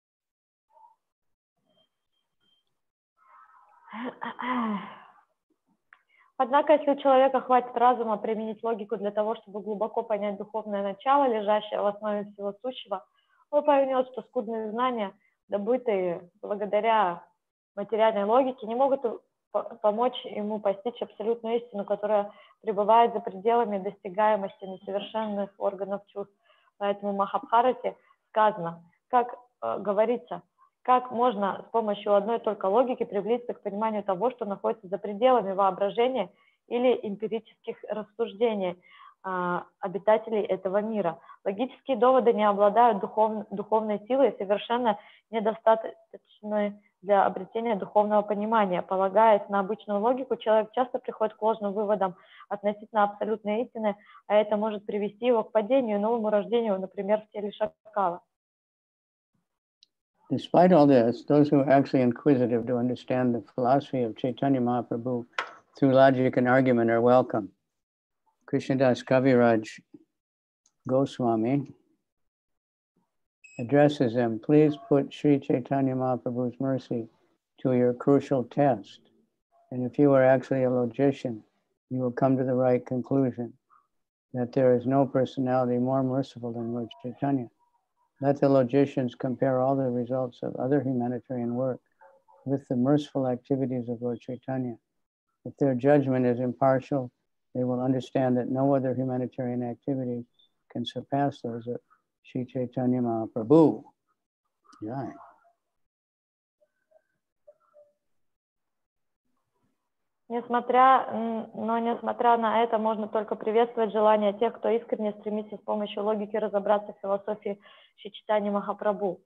S2: Однако, если у человека хватит разума применить логику для того, чтобы глубоко понять духовное начало, лежащее в основе всего сущего, он поймет, что скудные знания, добытые благодаря материальной логике, не могут помочь ему постичь абсолютную истину, которая пребывает за пределами достигаемости несовершенных органов чувств. Поэтому в Махабхарате сказано, как э, говорится, как можно с помощью одной только логики приблизиться к пониманию того, что находится за пределами воображения или эмпирических рассуждений э, обитателей этого мира. Логические доводы не обладают духов, духовной силой и совершенно недостаточны для обретения духовного понимания. Полагаясь на обычную логику, человек часто приходит к ложным выводам относительно абсолютной истины, а это может привести его к падению и новому рождению, например, в теле шакала.
S1: Despite all this, those who are actually inquisitive to understand the philosophy of Chaitanya Mahaprabhu through logic and argument are welcome. Krishnadas Kaviraj Goswami addresses them, please put Sri Chaitanya Mahaprabhu's mercy to your crucial test. And if you are actually a logician, you will come to the right conclusion that there is no personality more merciful than Lord Chaitanya. Let the logicians compare all the results of other humanitarian work with the merciful activities of Lord Chaitanya. If their judgment is impartial, they will understand that no other humanitarian activities can surpass those of Sri Chaitanya Mahaprabhu. Jai.
S2: Несмотря, но несмотря на это, можно только приветствовать желание тех, кто искренне стремится с помощью логики разобраться в философии Шри Чайтаньи Махапрабху.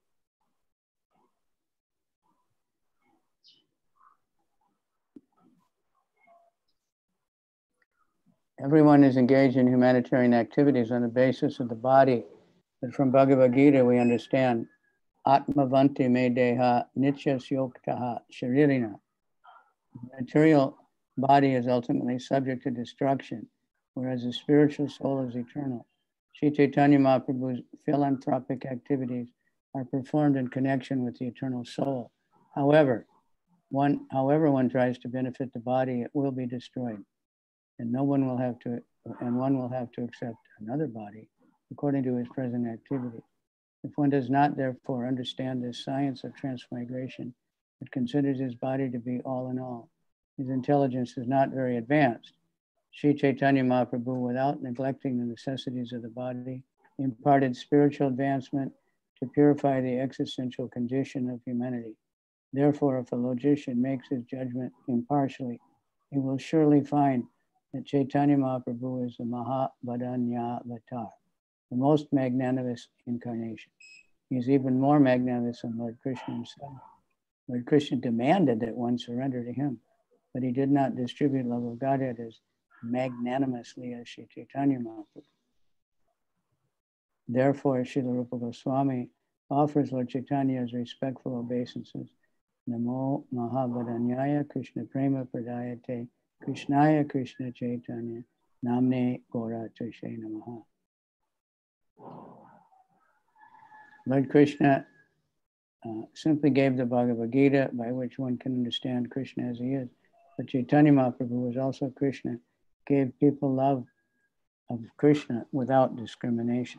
S1: Everyone is engaged in humanitarian activities on the basis of the body, but from Bhagavad Gita we understand Atmavanti me deha nityas yoktaha sharirina. Material body is ultimately subject to destruction, whereas the spiritual soul is eternal. Sri Chaitanya Mahaprabhu's philanthropic activities are performed in connection with the eternal soul. However, one, however one tries to benefit the body, it will be destroyed, and no one will have to, and one will have to accept another body according to his present activity. If one does not, therefore, understand this science of transmigration, but considers his body to be all in all, his intelligence is not very advanced. Sri Chaitanya Mahaprabhu, without neglecting the necessities of the body, imparted spiritual advancement to purify the existential condition of humanity. Therefore, if a logician makes his judgment impartially, he will surely find that Chaitanya Mahaprabhu is the Mahavadanya Avatar, the most magnanimous incarnation. He is even more magnanimous than Lord Krishna himself. Lord Krishna demanded that one surrender to him, but he did not distribute love of Godhead as magnanimously as Sri Chaitanya Mahaprabhu. Therefore, Srila Rupa Goswami offers Lord Chaitanya's respectful obeisances. Namo Mahavadanyaya Krishna Prema Pradayate Krishnaya Krishna Chaitanya Namne Gora Tushe Namaha. Lord Krishna uh, simply gave the Bhagavad Gita, by which one can understand Krishna as he is. But Chaitanya Mahaprabhu was also Krishna, gave people love of Krishna without discrimination.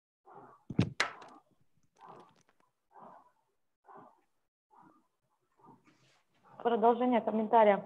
S2: Продолжение комментария.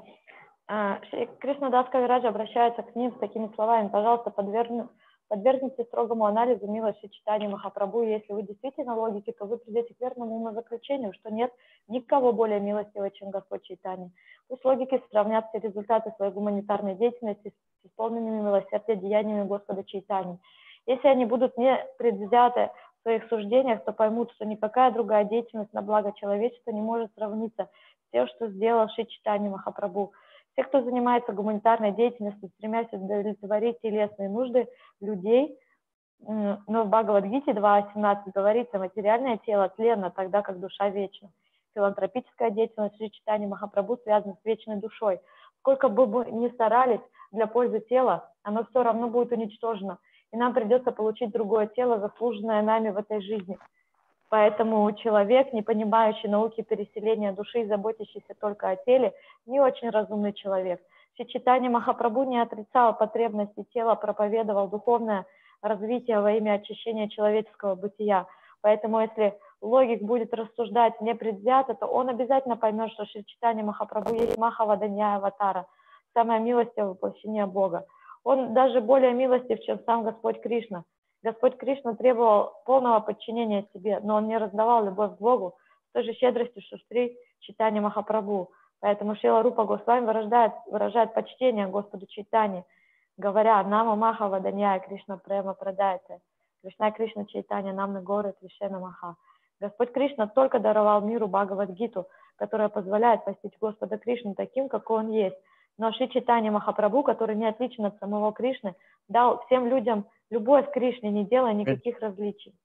S2: Кришнадас Кавираджа обращается к ним с такими словами: пожалуйста, подвергну, подвергните строгому анализу милость Шри Чайтаньи Махапрабху. Если вы действительно логики, то вы придете к верному умозаключению, что нет никого более милостивого, чем Господь Чайтанья. Пусть логики сравнят все результаты своей гуманитарной деятельности с исполненными милосердия деяниями Господа Чайтаньи. Если они будут не предвзяты в своих суждениях, то поймут, что никакая другая деятельность на благо человечества не может сравниться с тем, что сделал Шри Чайтанья Махапрабху. Те, кто занимается гуманитарной деятельностью, стремясь удовлетворить телесные нужды людей, но в Бхагавад-гите два семнадцать говорится: материальное тело тленно, тогда как душа вечна. Филантропическая деятельность Шри Чайтаньи Махапрабху связана с вечной душой. Сколько бы мы ни старались для пользы тела, оно все равно будет уничтожено, и нам придется получить другое тело, заслуженное нами в этой жизни. Поэтому человек, не понимающий науки переселения души и заботящийся только о теле, не очень разумный человек. Шри Чайтанья Махапрабху не отрицал потребности тела, проповедовал духовное развитие во имя очищения человеческого бытия. Поэтому если логик будет рассуждать непредвзято, то он обязательно поймет, что Шри Чайтанья Махапрабху есть Махаваданья Аватара, самое милостивое воплощение Бога. Он даже более милостив, чем сам Господь Кришна. Господь Кришна требовал полного подчинения себе, но он не раздавал любовь к Богу с той же щедростью, что Шри Чайтанья Махапрабху. Поэтому Шрила Рупа Госвами выражает, выражает почтение Господу Чайтанье, говоря: «Нама Маха Ваданья Кришна Према Прадайте, Кришна Кришна Чайтанья Намна Горы Кришна Маха». Господь Кришна только даровал миру Бхагавад-гиту, которая позволяет постичь Господа Кришну таким, какой он есть. Но Шри Чайтанья Махапрабху, который не отличен от самого Кришны, дал всем людям любовь к Кришне, не делая никаких различий.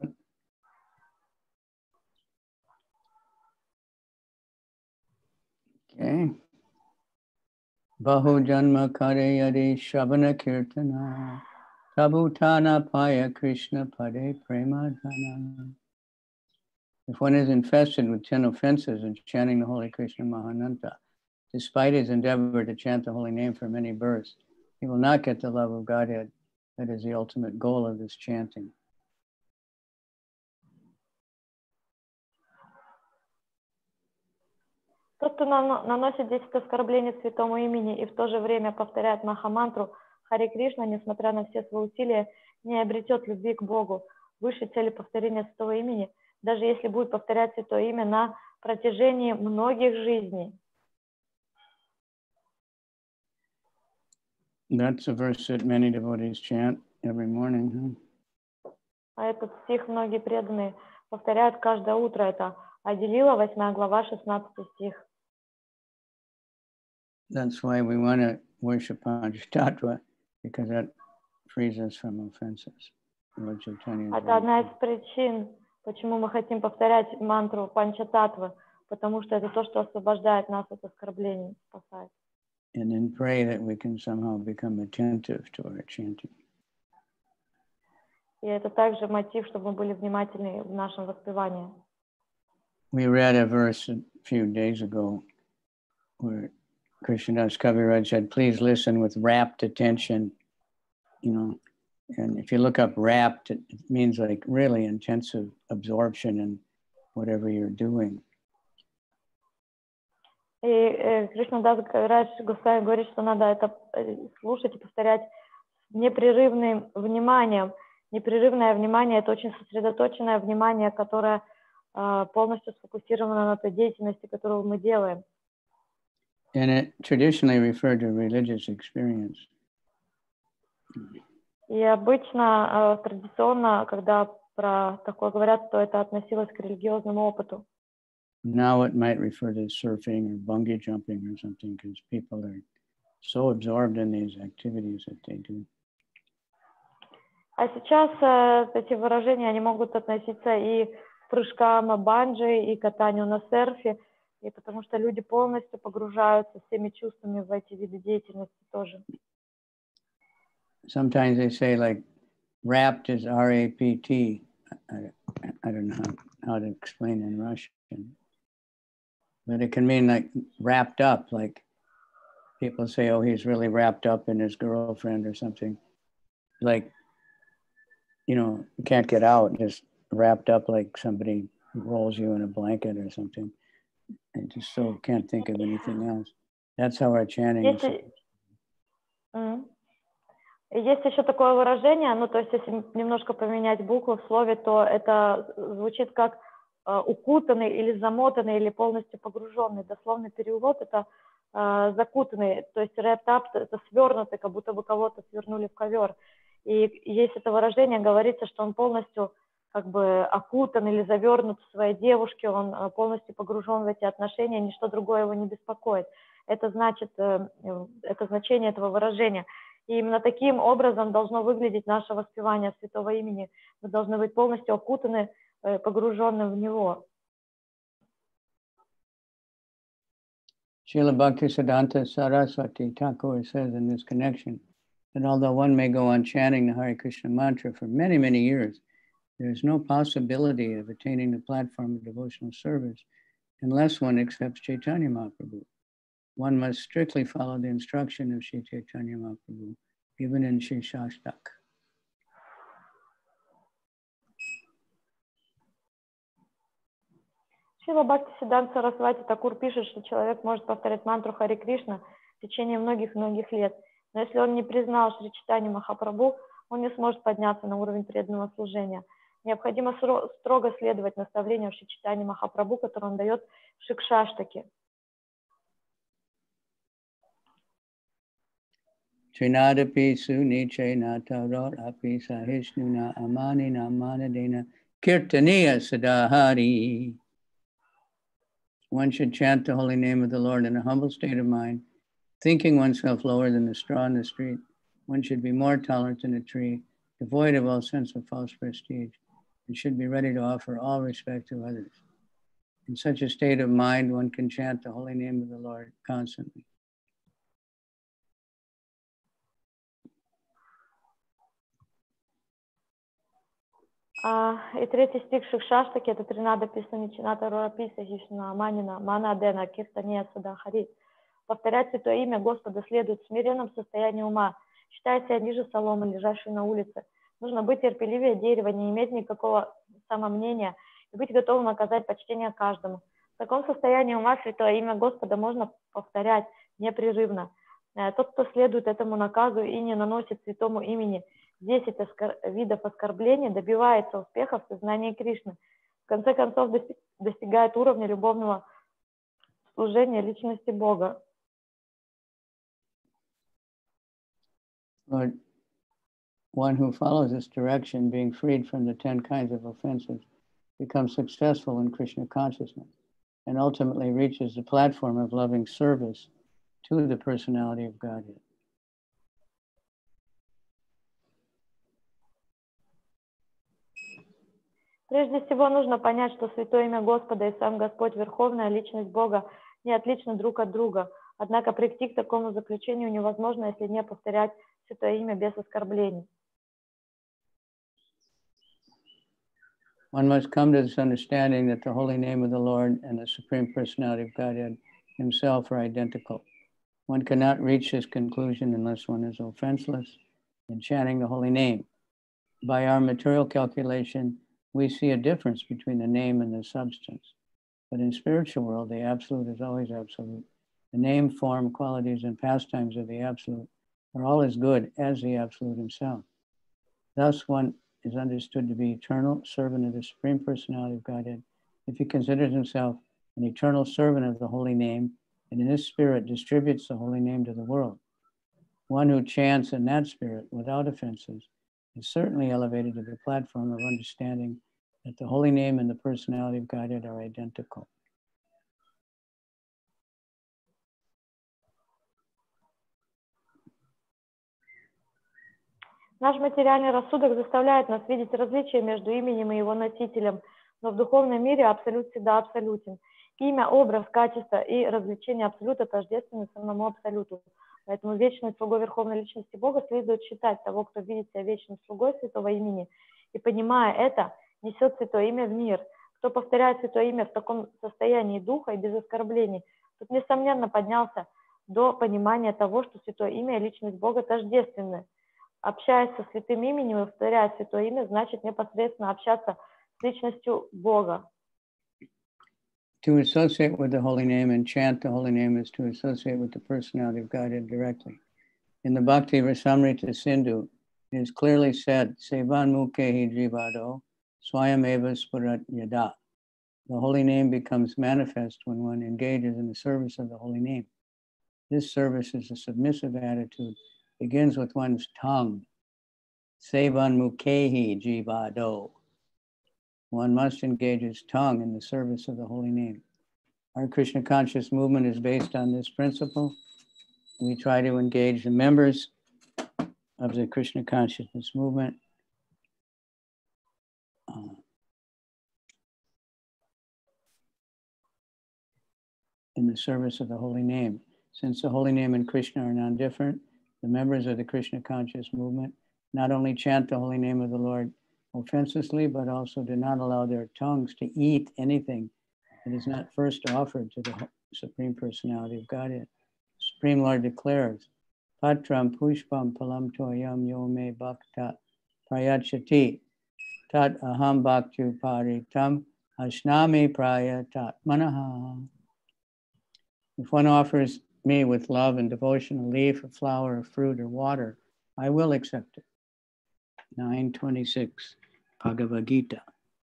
S1: Okay. Bahu janma kare yade shabana kirtana tabutana paya Krishna pade premadhana. If one is infested with ten offenses in chanting the holy Krishna Mahananta, despite his endeavor to chant the holy name for many births, he will not get the love of Godhead. That is the ultimate goal of this chanting.
S2: Тот, кто наносит десять оскорблений святому имени и в то же время повторяет махамантру Хари Кришна, несмотря на все свои усилия, не обретет любви к Богу. Высшей цели повторения святого имени, даже если будет повторять святое имя на протяжении многих жизней.
S1: That's a verse that many devotees chant every morning. Huh?
S2: А этот стих многие преданные повторяют каждое утро. Это Аделила, восьмая глава, шестнадцатый стих.
S1: That's why we want to worship Panchatattva, because that frees us from offenses.
S2: Это одна из причин, почему мы хотим повторять мантру Панчататтвы, потому что это то, что освобождает нас от оскорблений, спасает.
S1: And then pray that we can somehow become attentive to our chanting.
S2: И это также мотив, чтобы мы были внимательны в нашем воспевании.
S1: We read a verse a few days ago where Krishnadas Kaviraj said, please listen with rapt attention, you know, and if you look up rapt, it means like really intensive absorption in whatever you're doing.
S2: И э, Кришнадас Радж Госвами говорит, что надо это слушать и повторять с непрерывным вниманием. Непрерывное внимание – это очень сосредоточенное внимание, которое э, полностью сфокусировано на той деятельности, которую мы делаем.
S1: And it traditionally referred to religious experience.
S2: И обычно, э, традиционно, когда про такое говорят, то это относилось к религиозному опыту.
S1: Now it might refer to surfing or bungee jumping or something, because people are so absorbed in these activities that they do.
S2: А сейчас э, эти выражения, они могут относиться и к прыжкам банджи, и катанию на серфе, и потому что люди полностью погружаются всеми чувствами в эти виды деятельности тоже.
S1: Sometimes they say like rapt is R A P T. I, I don't know how, how to explain in Russian. But it can mean like wrapped up, like people say, oh, he's really wrapped up in his girlfriend or something. Like, you know, you can't get out, just wrapped up like somebody rolls you in a blanket or something. I just so can't think of anything else. That's how our chanting is.
S2: Если... Mm. Есть еще такое выражение, ну, то есть если немножко поменять буквы в слове, то это звучит как э, укутанный или замотанный, или полностью погруженный. Дословный перевод – это э, закутанный, то есть wrapped up – это свернутый, как будто бы кого-то свернули в ковер. И есть это выражение, говорится, что он полностью как бы окутан или завернут в своей девушке, он э, полностью погружен в эти отношения, ничто другое его не беспокоит. Это значит, э, это значение этого выражения. И именно таким образом должно выглядеть наше воспевание святого имени. Мы должны быть полностью окутаны, погружены в него.
S1: Srila Bhaktisiddhanta Saraswati Thakur says in this connection that although one may go on chanting the Hare Krishna mantra for many, many years, there is no possibility of attaining the platform of devotional service unless one accepts Chaitanya Mahaprabhu. One must strictly follow the instruction of Sri Chaitanya Mahaprabhu, given in Sri Shastak.
S2: Шрила Бхактисиддханта Сарасвати Такур пишет, что человек может повторять мантру Хари Кришна в течение многих-многих лет, но если он не признал Шри Чайтанью Махапрабху, он не сможет подняться на уровень преданного служения. Необходимо строго следовать наставлениям Шри Чайтаньи Махапрабху, которые он дает в Шикшаштаке.
S1: Trinadapi suniche natarot api sahishnuna amani namanadena kirtaniya sadahari. One should chant the holy name of the Lord in a humble state of mind, thinking oneself lower than the straw in the street. One should be more tolerant than a tree, devoid of all sense of false prestige, and should be ready to offer all respect to others. In such a state of mind, one can chant the holy name of the Lord constantly.
S2: И третий стих Шикшаштаки, это Тринада Писаничината Руаписа Хишна Манина Манадена Киртания Садахари. Повторять святое имя Господа следует в смиренном состоянии ума, считая себя ниже соломы, лежащей на улице. Нужно быть терпеливее дерева, не иметь никакого самомнения и быть готовым оказать почтение каждому. В таком состоянии ума святое имя Господа можно повторять непрерывно. Тот, кто следует этому наказу и не наносит святому имени десять оскор... видов оскорблений, добивается успеха в сознании Кришны. В конце концов достиг... достигает уровня любовного служения личности Бога.
S1: Lord, one who follows this direction, being freed from the ten kinds of offenses, becomes successful in Krishna consciousness and ultimately reaches the platform of loving service to the personality of Godhead.
S2: Прежде всего нужно понять, что святое имя Господа и сам Господь, Верховная Личность Бога, не отличны друг от друга. Однако прийти к такому заключению невозможно, если не повторять святое имя без оскорблений.
S1: One must come to this understanding that the holy name of the Lord and the Supreme Personality of Godhead himself are identical. One cannot reach this conclusion unless one is offenseless in chanting the holy name. By our material calculation, we see a difference between the name and the substance. But in spiritual world, the absolute is always absolute, The name, form, qualities, and pastimes of the Absolute are all as good as the Absolute himself. Thus, one is understood to be eternal servant of the Supreme Personality of Godhead if he considers himself an eternal servant of the Holy Name, and in this spirit distributes the Holy Name to the world. One who chants in that spirit without offenses is certainly elevated to the platform of understanding that the Holy Name and the Personality of Godhead are identical.
S2: Наш материальный рассудок заставляет нас видеть различия между именем и его носителем, но в духовном мире абсолют всегда абсолютен. Имя, образ, качество и развлечение абсолюта тождественны самому абсолюту. Поэтому вечный слугой Верховной Личности Бога следует считать того, кто видит себя вечным слугой Святого Имени, и, понимая это, несет Святое Имя в мир. Кто повторяет Святое Имя в таком состоянии духа и без оскорблений, тот, несомненно, поднялся до понимания того, что Святое Имя и Личность Бога тождественны. Общаясь со Святым Именем и повторяя Святое Имя, значит непосредственно общаться с Личностью Бога.
S1: To associate with the Holy Name and chant the Holy Name is to associate with the Personality of Godhead directly. In the Bhakti Rasamrita Sindhu, it is clearly said, Sevan Mukhehi Jivado, Swayameva Spurat Yada. The Holy Name becomes manifest when one engages in the service of the Holy Name. This service is a submissive attitude, begins with one's tongue. Sevan Mukhehi Jivado. One must engage his tongue in the service of the Holy Name. Our Krishna conscious movement is based on this principle. We try to engage the members of the Krishna consciousness movement uh, in the service of the Holy Name. Since the Holy Name and Krishna are non-different, the members of the Krishna conscious movement not only chant the Holy Name of the Lord offensively, but also do not allow their tongues to eat anything that is not first offered to the Supreme Personality of Godhead. Supreme Lord declares, Patram pushpam palam toyam yo me bhakta prayachati tat aham bhaktu paritam ashnami prayatat manaha. If one offers me with love and devotion a leaf, a flower, a fruit, or water, I will accept it. nine twenty-six, Bhagavad Gita.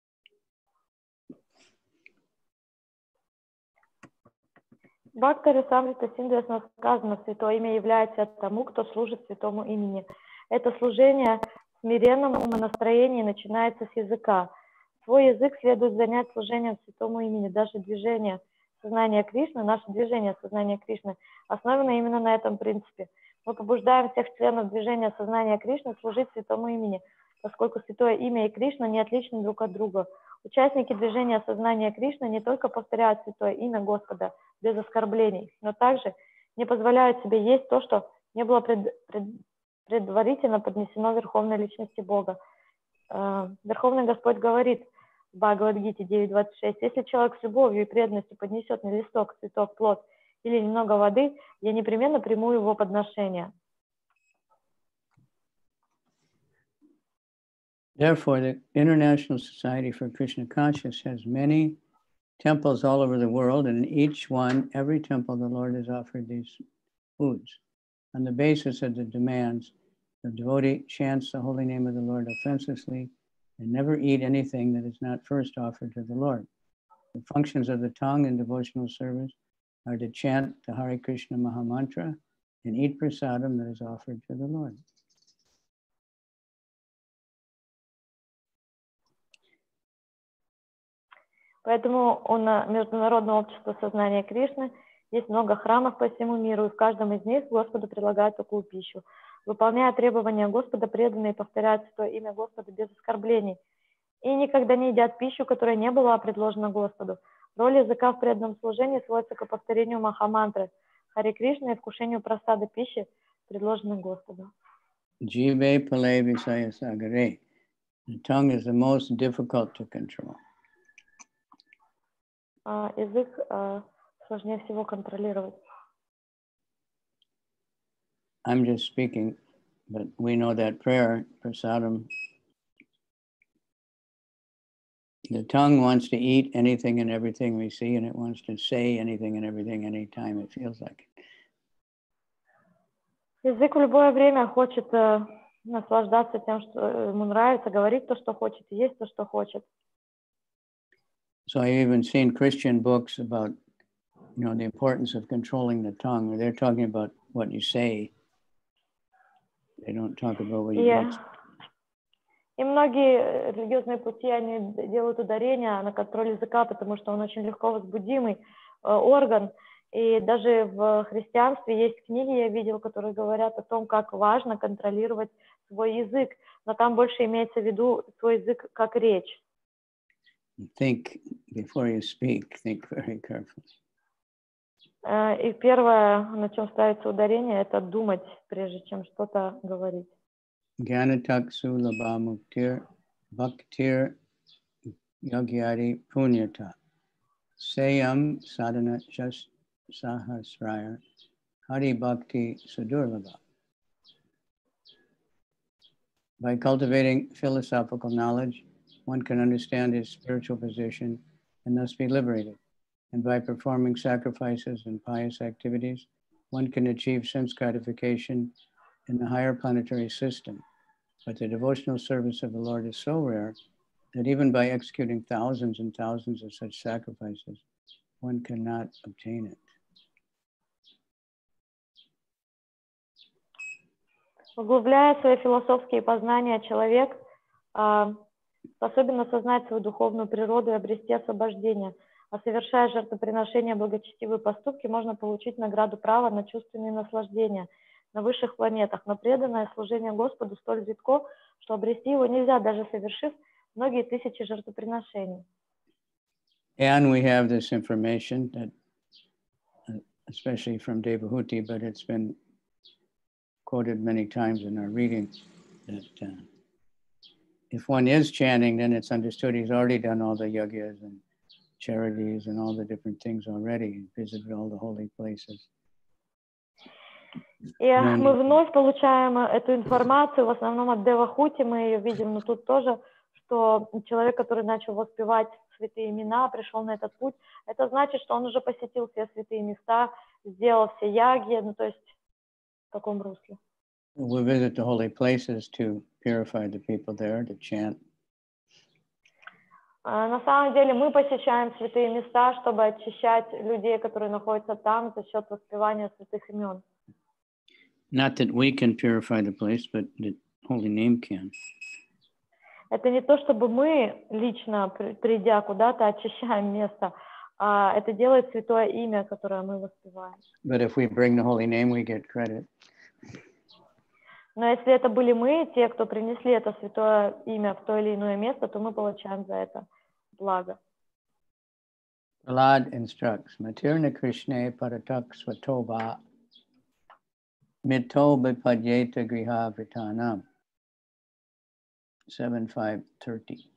S2: В Бхакти Расамрита Синду ясно сказано, Святое Имя является тому, кто служит Святому Имени. Это служение в смиренном умонастроении начинается с языка. Свой язык следует занять служением Святому Имени. Даже движение сознания Кришны, наше движение сознания Кришны, основано именно на этом принципе. Мы побуждаем всех членов движения сознания Кришны служить Святому Имени, поскольку Святое Имя и Кришна не отличны друг от друга. Участники движения сознания Кришны не только повторяют Святое Имя Господа без оскорблений, но также не позволяют себе есть то, что не было пред, пред, предварительно поднесено Верховной Личности Бога. Э, Верховный Господь говорит в Бхагавад-гите девять двадцать шесть, если человек с любовью и преданностью поднесет на листок, цветок, плод или немного воды, я непременно приму его подношение.
S1: Therefore, the International Society for Krishna Consciousness has many temples all over the world, and in each one, every temple, the Lord has offered these foods. On the basis of the demands, the devotee chants the holy name of the Lord offensively and never eat anything that is not first offered to the Lord. The functions of the tongue in devotional service are to chant the Hare Krishna Mahamantra and eat prasadam that is offered to the Lord.
S2: Поэтому у Международного общества сознания Кришны есть много храмов по всему миру, и в каждом из них Господу предлагают такую пищу. Выполняя требования Господа, преданные повторяют Святое Имя Господа без оскорблений и никогда не едят пищу, которая не была предложена Господу. Роль языка в преданном служении сводится к повторению Махамантры Харе Кришна и вкушению прасады пищи, предложенной Господу.
S1: Jive pale visaya sagare. The tongue is the most difficult to control.
S2: Uh, язык uh, сложнее всего контролировать.
S1: I'm just speaking, but we know that prayer, prasadam, The tongue wants to eat anything and everything we see, and it wants to say anything and everything anytime it feels like it.
S2: Язык в любое время хочет э, наслаждаться тем, что ему нравится, говорить то, что хочет, есть то, что хочет.
S1: So I've even seen Christian books about, you know, the importance of controlling the tongue, where they're talking about what you say. They don't talk about what you
S2: И,
S1: eat.
S2: и многие религиозные пути, они делают ударение на контроль языка, потому что он очень легко возбудимый э, орган. И даже в христианстве есть книги, я видел, которые говорят о том, как важно контролировать свой язык, но там больше имеется в виду свой язык как речь.
S1: Think before you speak, think very carefully.
S2: И первое, на чем ставится ударение, это думать, прежде чем что-то говорить.
S1: Gyanataksu labhamuktir bhaktir yogyari punyata sayam sadhana jas sahasraya hari bhakti sudurlabha. By cultivating philosophical knowledge, one can understand his spiritual position and thus be liberated. And by performing sacrifices and pious activities, one can achieve sense gratification in the higher planetary system. But the devotional service of the Lord is so rare that even by executing thousands and thousands of such sacrifices, one cannot obtain it.
S2: Углубляя свои философские познания, человек э, способен осознать свою духовную природу и обрести освобождение. А совершая жертвоприношения, благочестивые поступки, можно получить награду права на чувственные наслаждения на высших планетах. Но преданное служение Господу столь редко, что обрести его нельзя, даже совершив многие тысячи жертвоприношений.
S1: And we have this information that, especially from Devahuti, but it's been quoted many times in our readings, that uh, if one is chanting, then it's understood he's already done all the yagyas and charities and all the different things already, visited all the holy places.
S2: И мы вновь получаем эту информацию, в основном от Девахути, мы ее видим, но тут тоже, что человек, который начал воспевать святые имена, пришел на этот путь, это значит, что он уже посетил все святые места, сделал все яги, ну то есть в таком русле.
S1: We visit the holy places to purify the people there, to chant.
S2: На самом деле мы посещаем святые места, чтобы очищать людей, которые находятся там, за счет воспевания святых имен.
S1: Not that we can purify the place, but the holy name can.
S2: Это не то, чтобы мы лично, придя куда-то, очищаем место, а это делает святое имя, которое мы воспеваем.
S1: But if we bring the holy name, we get credit.
S2: Но если это были мы, те, кто принесли это святое имя в то или иное место, то мы получаем за это благо.
S1: Prahlad instructs, Matirna Krishna Paratak Swatoba Mito Bipadyeta Griha Vritanam. seven five thirty.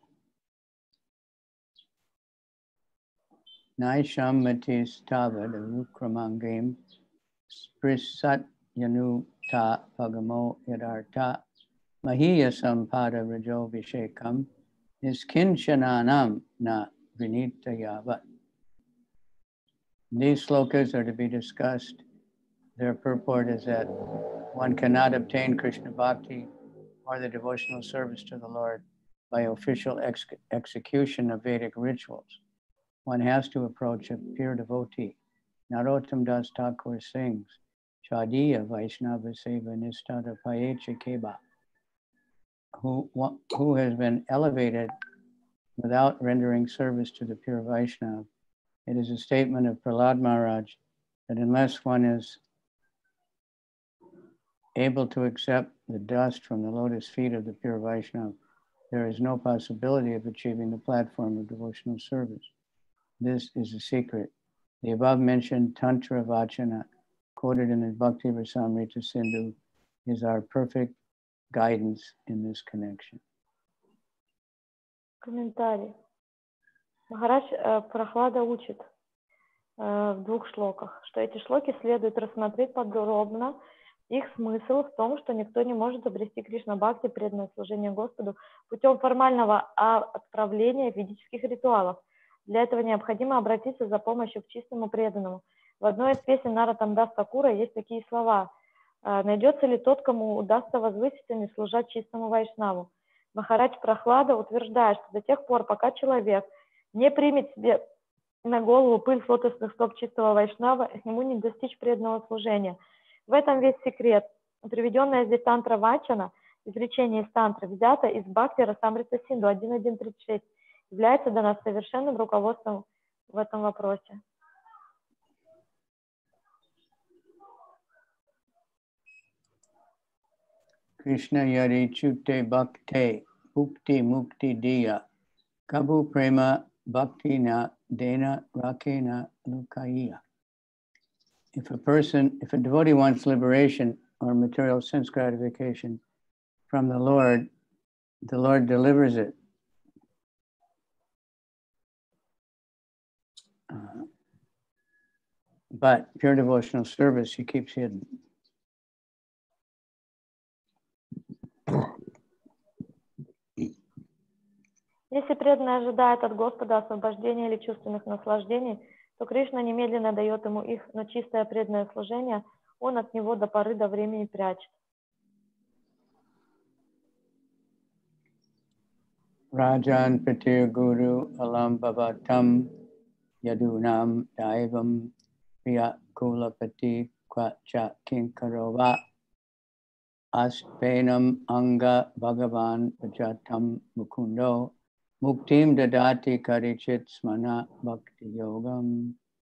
S1: Naisham Matis Tavad Rukramangim Sprisat Yanu Ta Pagamo Yadarta Mahiya Sampada Rajo Vishekam Niskinchananam Na Vinita Yavat. These slokas are to be discussed. Their purport is that one cannot obtain Krishna Bhakti or the devotional service to the Lord by official ex execution of Vedic rituals. One has to approach a pure devotee. Narottam Das Thakur sings, Chadiya Vaishnava Seva Nishtata Payecha Keba, who, who has been elevated without rendering service to the pure Vaishnava. It is a statement of Prahlad Maharaj that unless one is able to accept the dust from the lotus feet of the pure Vaishnava, there is no possibility of achieving the platform of devotional service. This is a secret. The above mentioned Tantra Vachana, quoted in the Bhakti Rasamrita Sindhu, is our perfect guidance in this connection.
S2: Комментарий. Махарадж э, Прахлада учит э, в двух шлоках, что эти шлоки следует рассмотреть подробно Их смысл в том, что никто не может обрести Кришна-бхакти, преданное служение Господу, путем формального отправления ведических ритуалов. Для этого необходимо обратиться за помощью к чистому преданному. В одной из песен Нароттам-дас Такура есть такие слова: «Найдется ли тот, кому удастся возвыситься, не служа чистому вайшнаву?» Махарадж Прохлада утверждает, что до тех пор, пока человек не примет себе на голову пыль с лотосных стоп чистого вайшнава, ему не достичь преданного служения. В этом весь секрет. Приведенная здесь тантра Вачана, изречение из тантры, взято из Бхакти Расамрита Синду один точка один тридцать шесть, является для нас совершенным руководством в этом вопросе.
S1: Krishna yari chute bhakte bhukti mukti diya kabu prema bhakti na dena rakena lukaiya. If a person, if a devotee wants liberation or material sense gratification from the Lord, the Lord delivers it. Uh, but pure devotional service he keeps hidden.
S2: Если преданный ожидает от Господа освобождения или чувственных наслаждений, то Кришна немедленно дает ему их, но чистое преданное служение он от него до поры до времени прячет.
S1: Rajan Patir Guru Alam Bhavatam Yadunam Daivam Priya Kulapati Kwacha Kinkarova Aspenam Anga Bhagavan Vajatam Mukundo Muktim Dadati Karichit Smana Bhakti Yogam.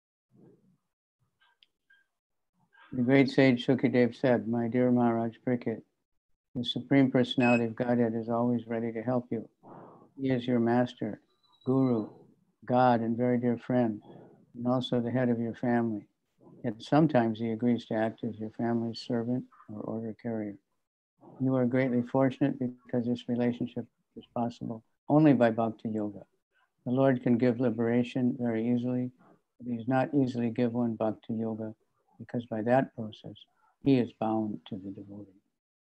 S1: The great sage Sukadev said, "My dear Maharaj Parikshit, the Supreme Personality of Godhead is always ready to help you. He is your master, guru, God, and very dear friend, and also the head of your family. Yet sometimes he agrees to act as your family's servant or order carrier. You are greatly fortunate because this relationship is possible only by Bhakti Yoga. The Lord can give liberation very easily, but he does not easily give one Bhakti Yoga because by that process, he is bound to the devotee."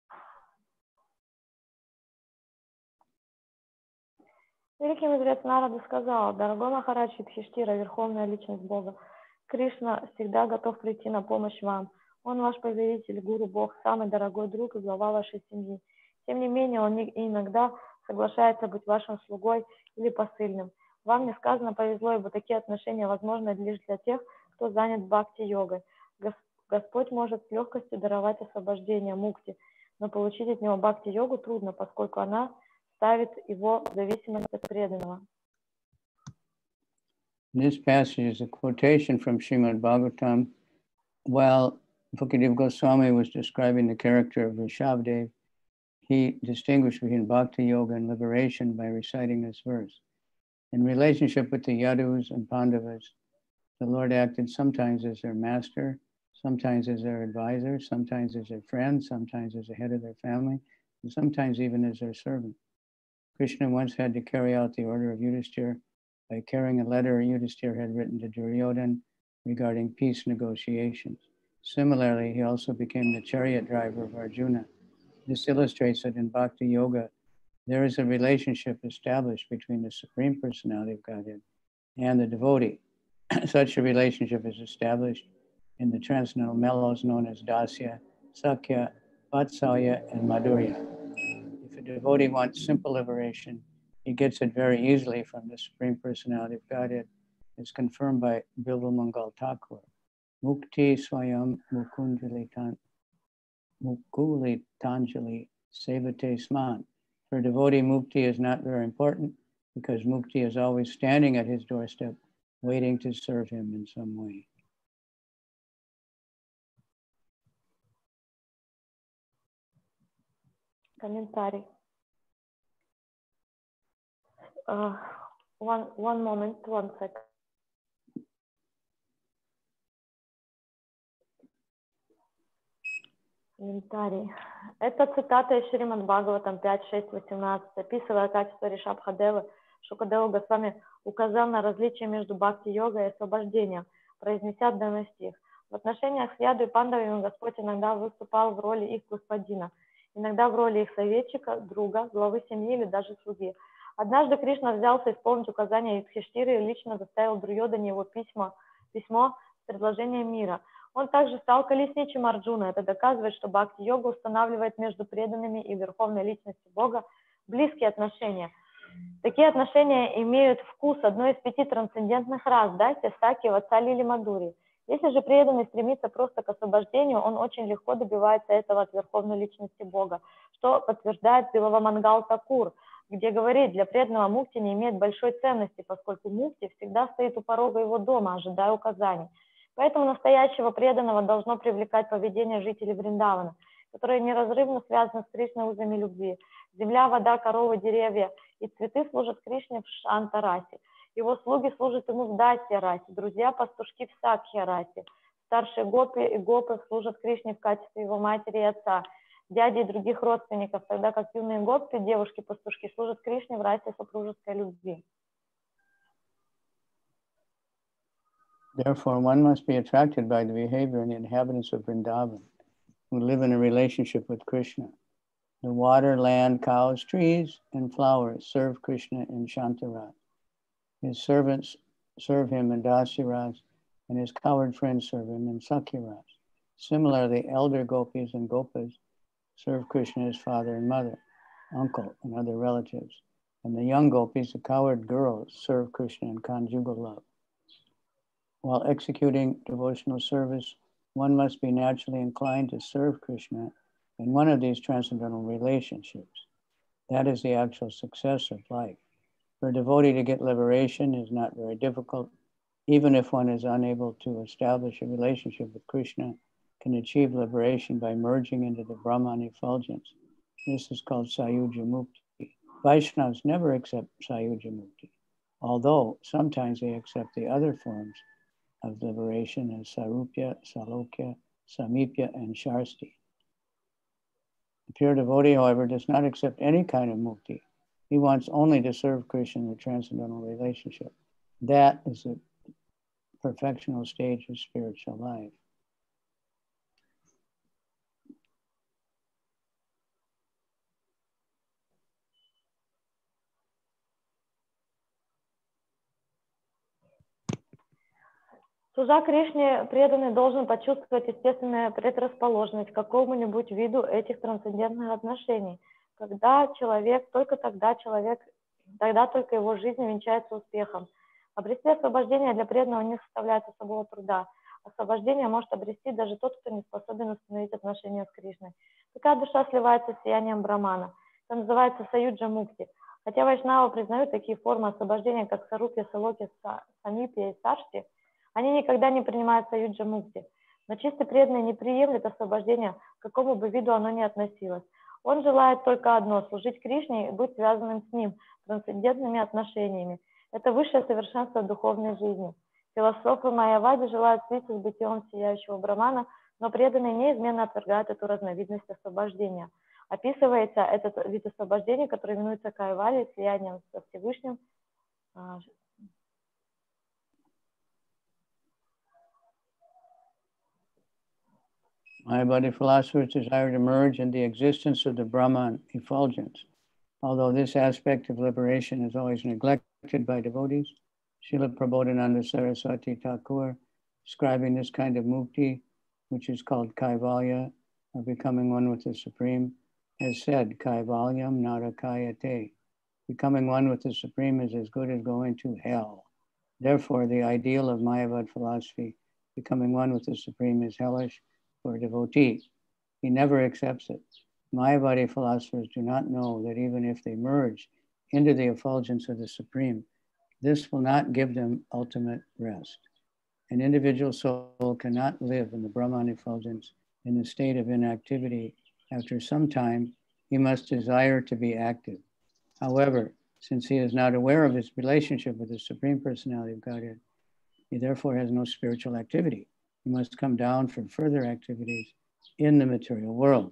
S2: Великий мудрец Нарада сказал: «Дорогой Махарадж Юдхиштира, верховная личность Бога, Кришна всегда готов прийти на помощь вам. Он ваш повелитель, гуру, Бог, самый дорогой друг и глава вашей семьи. Тем не менее, он иногда соглашается быть вашим слугой или посыльным. Вам несказанно повезло, ибо такие отношения возможны лишь для тех, кто занят бхакти-йогой. Господь может с легкостью даровать освобождение мукти, но получить от него бхакти-йогу трудно, поскольку она ставит его в зависимость от преданного».
S1: This passage is a quotation from Srimad Bhagavatam. While Bhukdev Goswami was describing the character of Rishabdev, he distinguished between Bhakti Yoga and liberation by reciting this verse. In relationship with the Yadus and Pandavas, the Lord acted sometimes as their master, sometimes as their advisor, sometimes as their friend, sometimes as the head of their family, and sometimes even as their servant. Krishna once had to carry out the order of Yudhishthira by carrying a letter Yudhishthira had written to Duryodhana regarding peace negotiations. Similarly, he also became the chariot driver of Arjuna. This illustrates that in Bhakti Yoga, there is a relationship established between the Supreme Personality of Godhead and the devotee. Such a relationship is established in the transcendental mellows known as Dasya, Sakya, Vatsalya, and Madhurya. If a devotee wants simple liberation, he gets it very easily from the Supreme Personality of Godhead, as confirmed by Bilva Mangal Thakur. Mukti Swayam Mukunjalitan Mukulitanjali Sevate Sman. For a devotee, mukti is not very important because mukti is always standing at his doorstep, waiting to serve him in some way.
S2: Комментарий. Uh, one, one moment, one second. Комментарий. Это цитата из Шримад Бхагаватам пять шесть восемнадцать. Описывая качество Ришабхадевы, Шукадева Госвами указал на различие между бхакти-йогой и освобождением, произнеся данный стих. В отношениях с Яду и Пандавами Господь иногда выступал в роли их господина, иногда в роли их советчика, друга, главы семьи или даже слуги. Однажды Кришна взялся исполнить указания Юдхиштиры и лично заставил Дурьодане его письмо, письмо с предложением мира. Он также стал колесничем Арджуна. Это доказывает, что бхакти-йога устанавливает между преданными и верховной личностью Бога близкие отношения. Такие отношения имеют вкус одной из пяти трансцендентных рас, дайте, саки, ватсали или мадури. Если же преданный стремится просто к освобождению, он очень легко добивается этого от верховной личности Бога, что подтверждает Билава-Мангал Такур, где говорит, для преданного мукти не имеет большой ценности, поскольку мукти всегда стоит у порога его дома, ожидая указаний. Поэтому настоящего преданного должно привлекать поведение жителей Вриндавана, которые неразрывно связаны с Кришной узами любви. Земля, вода, коровы, деревья и цветы служат Кришне в Шанта-расе. Его слуги служат ему в Дасья-расе, друзья-пастушки в Сакхья-расе. Старшие гопи и гопы служат Кришне в качестве его матери и отца, дяди и других родственников, тогда как юные гопи, девушки-пастушки, служат Кришне в расе супружеской любви.
S1: Therefore, one must be attracted by the behavior and the inhabitants of Vrindavan, who live in a relationship with Krishna. The water, land, cows, trees, and flowers serve Krishna in Shantaras. His servants serve him in Dasyaras, and his coward friends serve him in Sakyaras. Similarly, elder gopis and gopas serve Krishna as father and mother, uncle, and other relatives. And the young gopis, the coward girls, serve Krishna in conjugal love. While executing devotional service, one must be naturally inclined to serve Krishna in one of these transcendental relationships. That is the actual success of life. For a devotee to get liberation is not very difficult. Even if one is unable to establish a relationship with Krishna, can achieve liberation by merging into the Brahman effulgence. This is called Sayuja Mukti. Vaishnavas never accept Sayuja Mukti, although sometimes they accept the other forms of liberation as Sarupya, Salokya, Samipya, and Sharsti. The pure devotee, however, does not accept any kind of mukti. He wants only to serve Krishna in a transcendental relationship. That is the perfectional stage of spiritual life.
S2: Служа Кришне, преданный должен почувствовать естественную предрасположенность к какому-нибудь виду этих трансцендентных отношений. Когда человек, только тогда человек, тогда только его жизнь венчается успехом. Обрести освобождение для преданного не составляет особого труда. Освобождение может обрести даже тот, кто не способен установить отношения с Кришной. Такая душа сливается с сиянием Брамана. Это называется Саюджа Мукти. Хотя вайшнавы признают такие формы освобождения, как Сарупья, Салоки, Самипья и Сашти, они никогда не принимают Саюджа Мукти. Но чистый преданный не приемлет освобождения, к какому бы виду оно ни относилось. Он желает только одно – служить Кришне и быть связанным с ним трансцендентными отношениями. Это высшее совершенство духовной жизни. Философы майявади желают слиться с бытием сияющего Брамана, но преданные неизменно отвергают эту разновидность освобождения. Описывается этот вид освобождения, который именуется кайвали, слиянием со Всевышним.
S1: Mayavadi philosophers desire to merge in the existence of the Brahman effulgence. Although this aspect of liberation is always neglected by devotees, Srila Prabodhananda Saraswati Thakur, describing this kind of mukti, which is called kaivalya, or becoming one with the Supreme, has said, kaivalyam narakayate. Becoming one with the Supreme is as good as going to hell. Therefore, the ideal of Mayavad philosophy, becoming one with the Supreme, is hellish for a devotee. He never accepts it. Mayavadi philosophers do not know that even if they merge into the effulgence of the Supreme, this will not give them ultimate rest. An individual soul cannot live in the Brahman effulgence in a state of inactivity. After some time, he must desire to be active. However, since he is not aware of his relationship with the Supreme Personality of Godhead, he therefore has no spiritual activity. He must come down for further activities in the material world.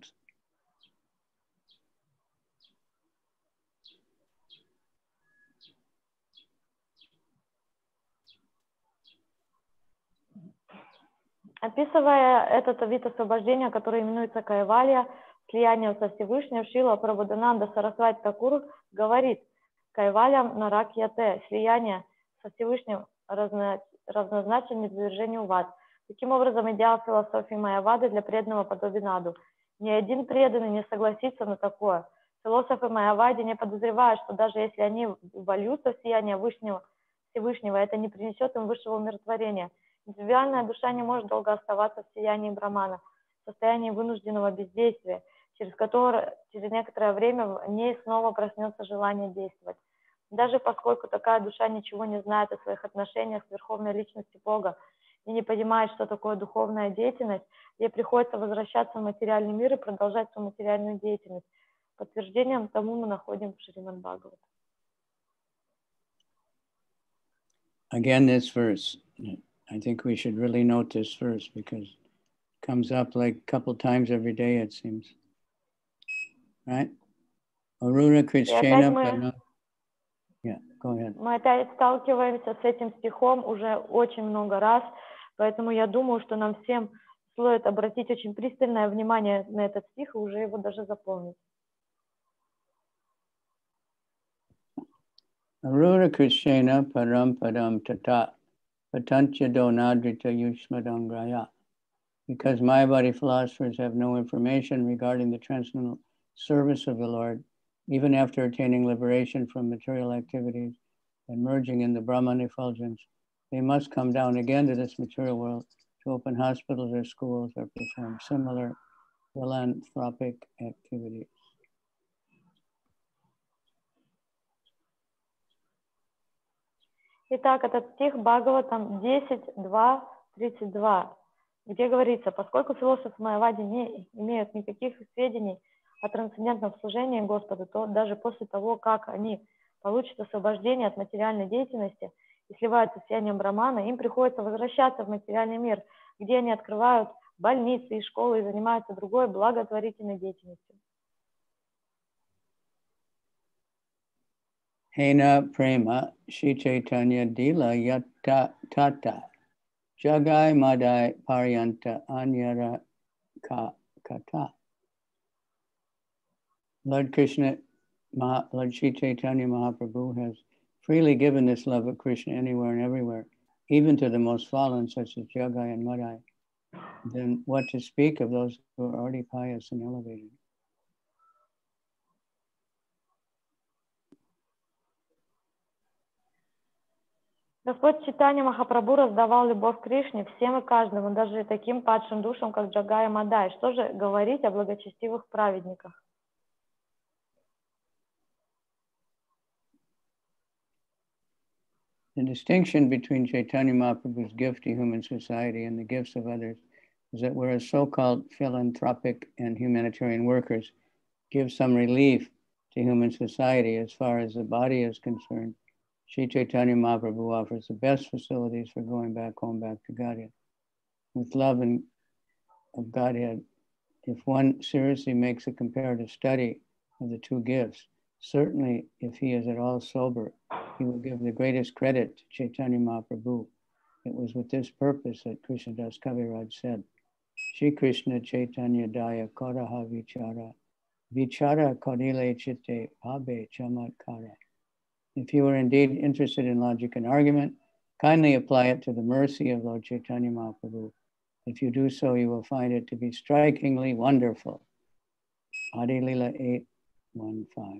S2: Описывая этот вид освобождения, который именуется кайвалья, слияние со Всевышним, Шрила Прабхудананда Сарасвати Такур говорит: кайвалям наракьяте, слияние со Всевышним равно, равнозначно низвержению в ад. Таким образом, идеал философии Майявады для преданного подобен аду. Ни один преданный не согласится на такое. Философы Майявади не подозревают, что даже если они вольются в сияние Вышнего, Всевышнего, это не принесет им высшего умиротворения. Индивидуальная душа не может долго оставаться в сиянии Брамана, в состоянии вынужденного бездействия, через которое через некоторое время в ней снова проснется желание действовать. Даже поскольку такая душа ничего не знает о своих отношениях с Верховной Личностью Бога и не понимает, что такое духовная деятельность, ей приходится возвращаться в материальный мир и продолжать свою материальную деятельность. Подтверждением тому мы находим в Шримад Бхагават.
S1: Again, this verse. I think we should really note this verse because it comes up like a couple times every day, it seems. Right? Aruna Krishna.
S2: Мы,
S1: yeah, go ahead.
S2: Мы опять сталкиваемся с этим стихом уже очень много раз, поэтому я думаю, что нам всем стоит обратить очень пристальное внимание на этот стих и уже его даже запомнить.
S1: Aruna Krishna param padam tata. Because Mayavadi philosophers have no information regarding the transcendental service of the Lord, even after attaining liberation from material activities and merging in the Brahman effulgence, they must come down again to this material world to open hospitals or schools or perform similar philanthropic activities.
S2: Итак, этот стих Бхагаватам десять, два, тридцать два, где говорится: поскольку философы Майявади не имеют никаких сведений о трансцендентном служении Господу, то даже после того, как они получат освобождение от материальной деятельности и сливаются с сиянием Брамана, им приходится возвращаться в материальный мир, где они открывают больницы и школы и занимаются другой благотворительной деятельностью.
S1: Hena prema Shri Chaitanya dila yatta tata jagai madai paryanta anyara ka kata. Lord Krishna, Maha, Lord Shri Chaitanya Mahaprabhu has freely given this love of Krishna anywhere and everywhere, even to the most fallen such as Jagai and Madai. Then what to speak of those who are already pious and elevated?
S2: Господь Чайтанья Махапрабху раздавал любовь Кришне всем и каждому, даже таким падшим душам, как Джагай и Мадай. Что же говорить о благочестивых праведниках?
S1: The distinction between Chaitanya Mahaprabhu's gift to human society and the gifts of others is that whereas so-called philanthropic and humanitarian workers give some relief to human society as far as the body is concerned, Shri Chaitanya Mahaprabhu offers the best facilities for going back home, back to Godhead. With love and of Godhead, if one seriously makes a comparative study of the two gifts, certainly if he is at all sober, he will give the greatest credit to Chaitanya Mahaprabhu. It was with this purpose that Krishnadas Kaviraj said, Shri Krishna Chaitanya Daya Koraha Vichara, Vichara Kodile Chitte Pabe Chamatkara. If you are indeed interested in logic and argument, kindly apply it to the mercy of Lord Chaitanya Mahaprabhu. If you do so, you will find it to be strikingly wonderful. Adi Lila eight one five.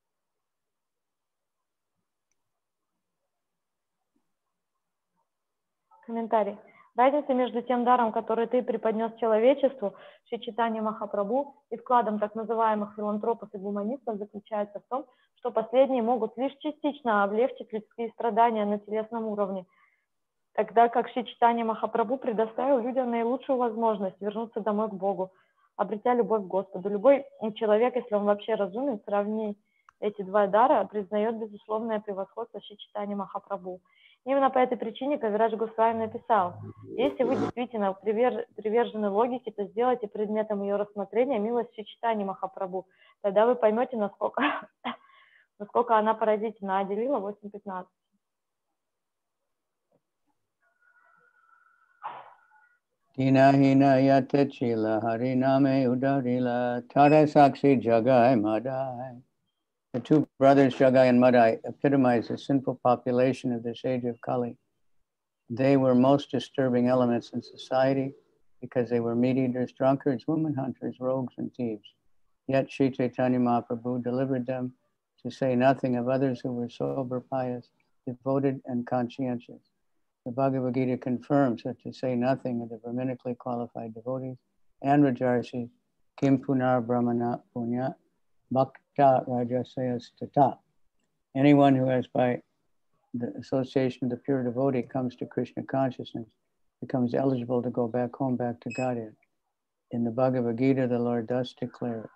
S2: Комментарий. Разница между тем даром, который ты преподнес человечеству, Шри Чайтанья Махапрабху, и вкладом так называемых филантропов и гуманистов заключается в том, что последние могут лишь частично облегчить людские страдания на телесном уровне, тогда как Шри Чайтанья Махапрабху предоставил людям наилучшую возможность вернуться домой к Богу, обретя любовь к Господу. Любой человек, если он вообще разумен, сравнив эти два дара, признает безусловное превосходство Шри Чайтаньи Махапрабху. Именно по этой причине Кавирадж Госвами написал: если вы действительно привержены логике, то сделайте предметом ее рассмотрения милость Шри Чайтаньи Махапрабху. Тогда вы поймете, насколько, насколько она поразительна. Ади Лила восемь пятнадцать.
S1: Tina hina yatachila hariname udarila tarasakshi jagai madai. The two brothers, Jagai and Madai, epitomize the sinful population of this age of Kali. They were most disturbing elements in society because they were meat eaters, drunkards, woman hunters, rogues, and thieves. Yet Sri Chaitanya Mahaprabhu delivered them, to say nothing of others who were sober, pious, devoted, and conscientious. The Bhagavad Gita confirms that, to say nothing of the Brahmanically qualified devotees and Rajarshis, Kim Punar Brahmana Punya Bhakta Rajasayas Tata. Anyone who has, by the association of the pure devotee, comes to Krishna consciousness, becomes eligible to go back home, back to Godhead. In the Bhagavad Gita, the Lord thus declares,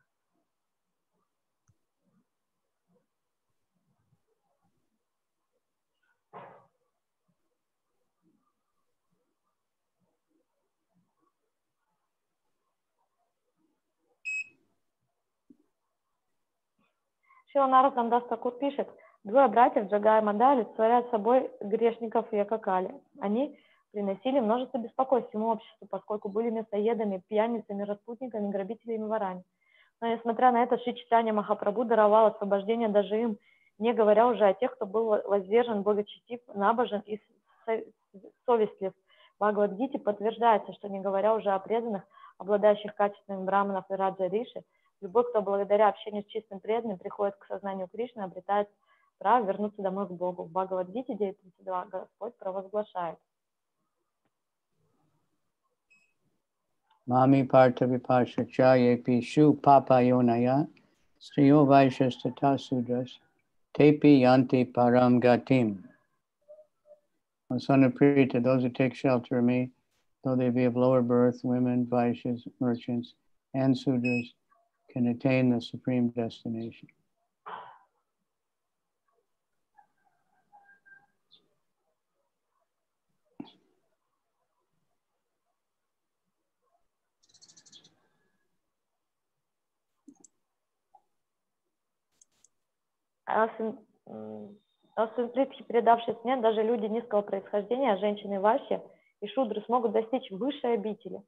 S2: Шрила Наротtam Дас Такур пишет: двое братьев Джагай и Мадai олицетворяют собой грешников Якакали. Они приносили множество беспокойств всему обществу, поскольку были мясоедами, пьяницами, распутниками, грабителями и ворами. Но несмотря на это, Шри Чайтанья Махапрабху даровал освобождение даже им, не говоря уже о тех, кто был воздержан, благочестив, набожен и совестлив. В Бхагавад-гите подтверждается, что не говоря уже о преданных, обладающих качествами браманов и раджа риши, любой, кто благодаря общению с чистым преданным приходит к сознанию Кришны, обретает право вернуться домой к Богу. В Бхагавад-гите девять тридцать два Господь провозглашает:
S1: Mami Partha Vipasha Chaya Pishu Papa Yonaya Sriyo Vaishas Tata Sudras Tepi Yanti Param Gatim. O son of Prita, those who take shelter of me, though they be of lower birth, women, Vaishyas, merchants, and Sudras, can attain the supreme destination.
S2: О сын Притхи, предавшись мне, даже люди низкого происхождения, женщины Вайши и Шудры смогут достичь высшей обители.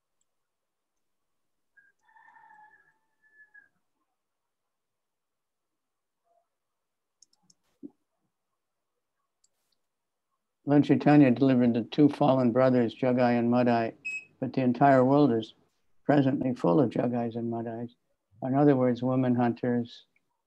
S1: Lord Chaitanya delivered the two fallen brothers, Jagai and Madai, but the entire world is presently full of Jagais and Madais. In other words, women hunters,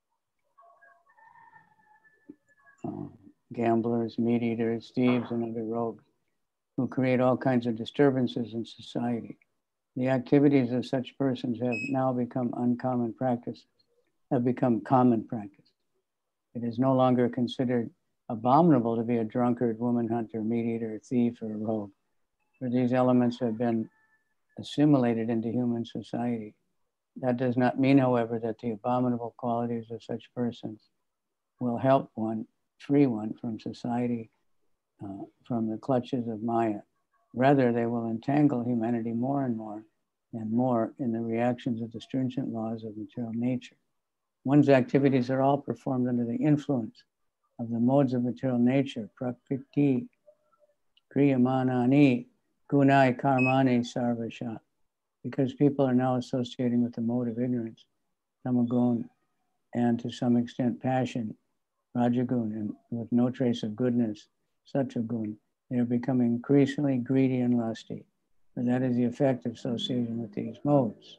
S1: uh, gamblers, meat eaters, thieves, and other rogues who create all kinds of disturbances in society. The activities of such persons have now become uncommon practices, have become common practice. It is no longer considered abominable to be a drunkard, woman hunter, meat eater, thief, or rogue, for these elements have been assimilated into human society. That does not mean, however, that the abominable qualities of such persons will help one, free one from society, uh, from the clutches of Maya. Rather, they will entangle humanity more and more and more in the reactions of the stringent laws of material nature. One's activities are all performed under the influence of the modes of material nature, prakriti, kriyamanani, gunai, karmani, sarvasha, because people are now associating with the mode of ignorance, tamagun, and to some extent passion, rajagun, and with no trace of goodness, sattvagun. They are becoming increasingly greedy and lusty, but that is the effect of association with these modes.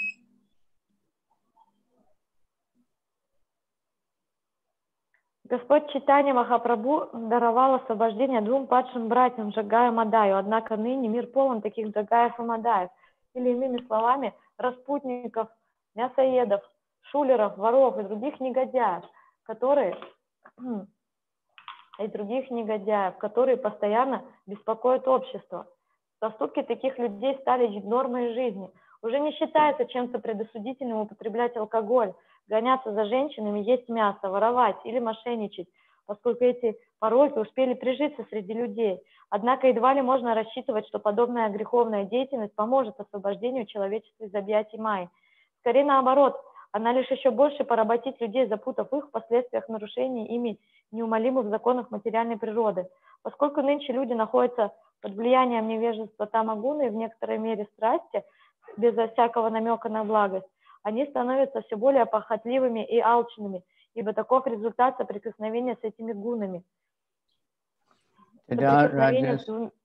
S2: Господь Чайтанья Махапрабху даровал освобождение двум падшим братьям Джагаю и Мадаю, однако ныне мир полон таких Джагаев и Мадаев, или иными словами, распутников, мясоедов, шулеров, воров и других негодяев, которые и других негодяев, которые постоянно беспокоят общество. Поступки таких людей стали нормой жизни. Уже не считается чем-то предосудительным употреблять алкоголь, гоняться за женщинами, есть мясо, воровать или мошенничать, поскольку эти пороки успели прижиться среди людей. Однако едва ли можно рассчитывать, что подобная греховная деятельность поможет освобождению человечества из объятий Майи. Скорее наоборот, она лишь еще больше поработит людей, запутав их в последствиях нарушений ими неумолимых законов материальной природы. Поскольку нынче люди находятся в Под влиянием невежества тамагуны и в некоторой мере страсти, безо всякого намека на благость, они становятся все более похотливыми и алчными, ибо таков результат соприкосновения с этими гунами. Соприкосновение с двум...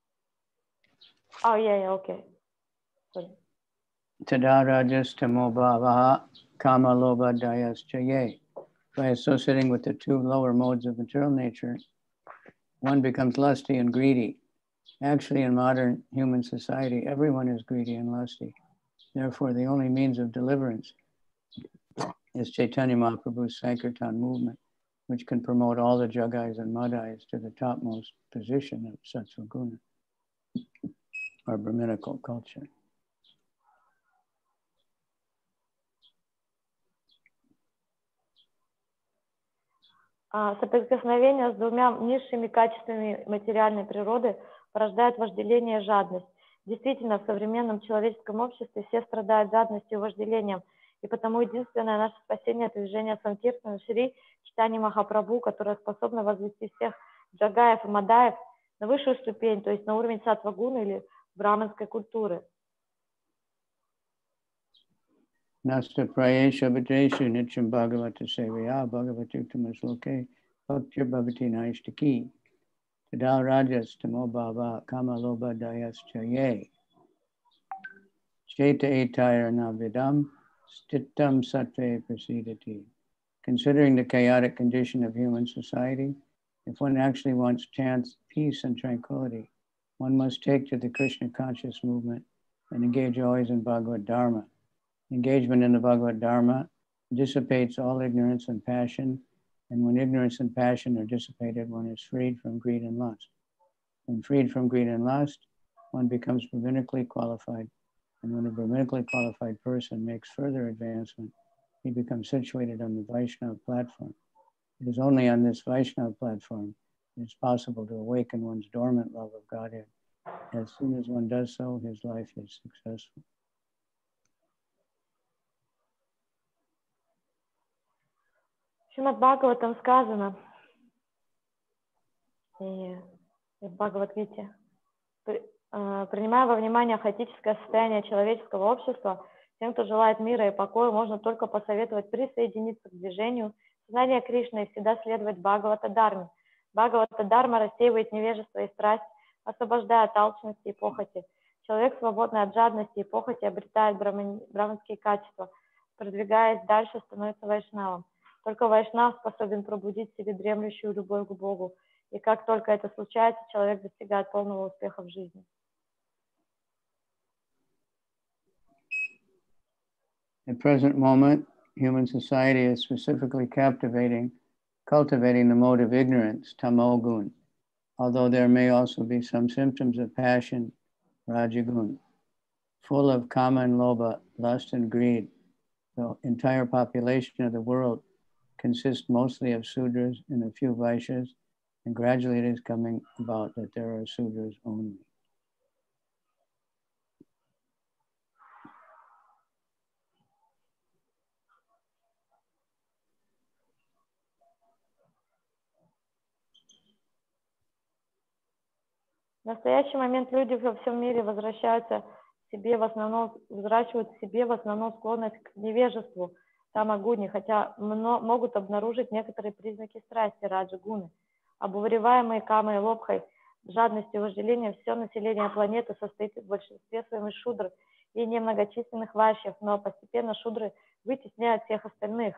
S2: Oh, yeah, yeah, okay. Sorry.
S1: Tada rajas tamo bhavaha kama lobha dayaschaye. By associating with the two lower modes of material nature, one becomes lusty and greedy. Actually, in modern human society, everyone is greedy and lusty. Therefore, the only means of deliverance is Chaitanya Mahaprabhu's Sankirtan movement, which can promote all the Jagais and Madhais to the topmost position of Satsvaguna, or Brahminical culture.
S2: Соприкосновение с двумя низшими качествами материальной природы порождает вожделение и жадность. Действительно, в современном человеческом обществе все страдают жадностью и вожделением, и потому единственное наше спасение – это движение Санкиртана Шри Чайтаньи Махапрабху, которое способно возвести всех джагаев и мадаев на высшую ступень, то есть на уровень саттва-гуны или браманской культуры.
S1: Nasta prayesha bhadreshu nityam bhagavata sevaya bhagavati uttamasloke bhaktir bhavati naishtaki tadal rajas tamo bhava kama lobha dayaschaye cheta etayar navidam stittam sattve prasidati. Considering the chaotic condition of human society, if one actually wants chance, peace, and tranquility, one must take to the Krishna conscious movement and engage always in Bhagavad Dharma. Engagement in the Bhagavad Dharma dissipates all ignorance and passion, and when ignorance and passion are dissipated, one is freed from greed and lust. When freed from greed and lust, one becomes Brahminically qualified, and when a Brahminically qualified person makes further advancement, he becomes situated on the Vaishnava platform. It is only on this Vaishnava platform that it's possible to awaken one's dormant love of Godhead. As soon as one does so, his life is successful.
S2: В Шримад Бхагаватам сказано, и в Бхагавад-гите, принимая во внимание хаотическое состояние человеческого общества, тем, кто желает мира и покоя, можно только посоветовать присоединиться к движению сознания Кришны и всегда следовать Бхагавата-дарме. Бхагавата-дарма рассеивает невежество и страсть, освобождая от алчности и похоти. Человек, свободный от жадности и похоти, обретает браманские качества, продвигаясь дальше, становится вайшнавом. Только вайшнав способен пробудить в себе дремлющую любовь к Богу. И как только это случается, человек достигает полного успеха в жизни.
S1: At present moment, human society is specifically captivating, cultivating the mode of ignorance, tamogun, although there may also be some symptoms of passion, rajagun, full of kama and lobha, lust and greed. The entire population of the world consists mostly of Sudras and a few Vaishyas, and gradually it is coming about that there are Sudras only.
S2: В настоящий момент люди во всем мире возвращаются к себе в основном, взращивают в себе в основном склонность к невежеству, тамагуни, хотя могут обнаружить некоторые признаки страсти, раджа-гуны. Обуреваемые камой и лобхой, жадностью и вожделением, все население планеты состоит в большинстве своем из шудр и немногочисленных вайшьев, но постепенно шудры вытесняют всех остальных.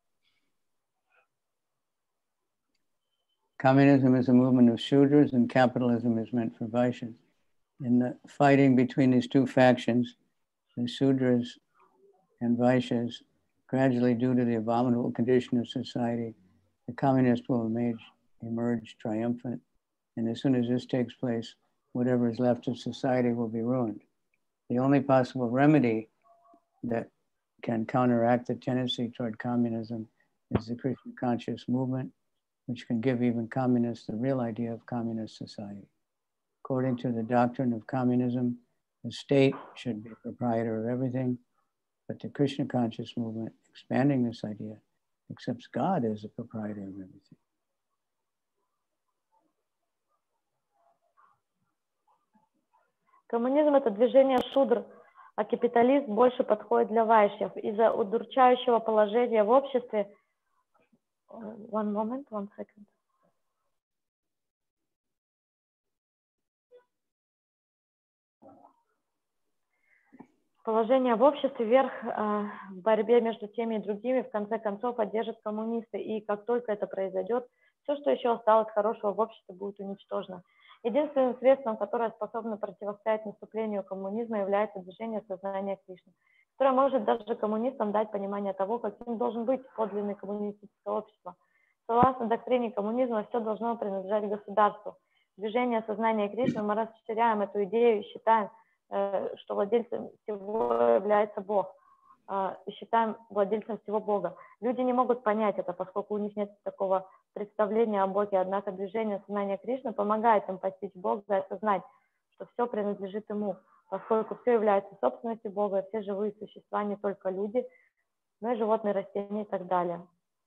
S1: Communism is a movement of Shudras and capitalism is meant for Vaishyas. In the fighting between these two factions, the Sudras and Vaishyas, gradually due to the abominable condition of society, the communists will emerge, emerge triumphant. And as soon as this takes place, whatever is left of society will be ruined. The only possible remedy that can counteract the tendency toward communism is the Krishna conscious movement, which can give even communists the real idea of communist society. According to the doctrine of communism, the state should be proprietor of everything, but the Krishna conscious movement, expanding this idea, accepts God as the proprietor of everything.
S2: Коммунизм – это движение шудр, а капитализм больше подходит для вайшьев. Из-за удручающего положения в обществе... One moment, one second. Положение в обществе, верх э, в борьбе между теми и другими, в конце концов, одержат коммунисты. И как только это произойдет, все, что еще осталось хорошего в обществе, будет уничтожено. Единственным средством, которое способно противостоять наступлению коммунизма, является движение сознания Кришны, которое может даже коммунистам дать понимание того, каким должен быть подлинный коммунистическое общество. Согласно доктрине коммунизма, все должно принадлежать государству. Движение сознания Кришны, мы расширяем эту идею и считаем, что владельцем всего является Бог, и считаем владельцем всего Бога. Люди не могут понять это, поскольку у них нет такого представления о Боге, однако движение сознания Кришны помогает им постичь Бога и осознать, что все принадлежит Ему, поскольку все является собственностью Бога, все живые существа, не только люди, но и животные, растения и так далее.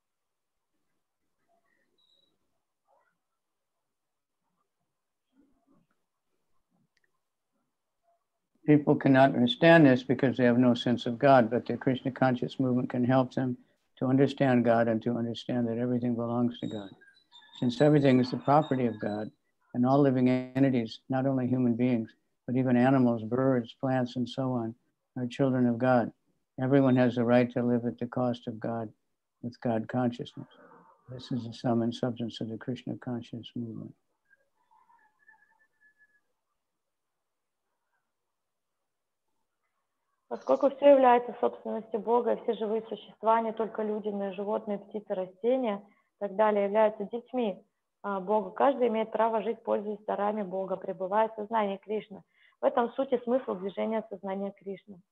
S1: People cannot understand this because they have no sense of God, but the Krishna conscious movement can help them to understand God and to understand that everything belongs to God. Since everything is the property of God, and all living entities, not only human beings, but even animals, birds, plants, and so on, are children of God. Everyone has the right to live at the cost of God with God consciousness. This is the sum and substance of the Krishna conscious movement.
S2: Поскольку все является собственностью Бога, и все живые существа, не только люди, но и животные, птицы, растения и так далее, являются детьми Бога, каждый имеет право жить, пользуясь дарами Бога, пребывая в сознании Кришны. В этом суть и смысл движения сознания Кришны.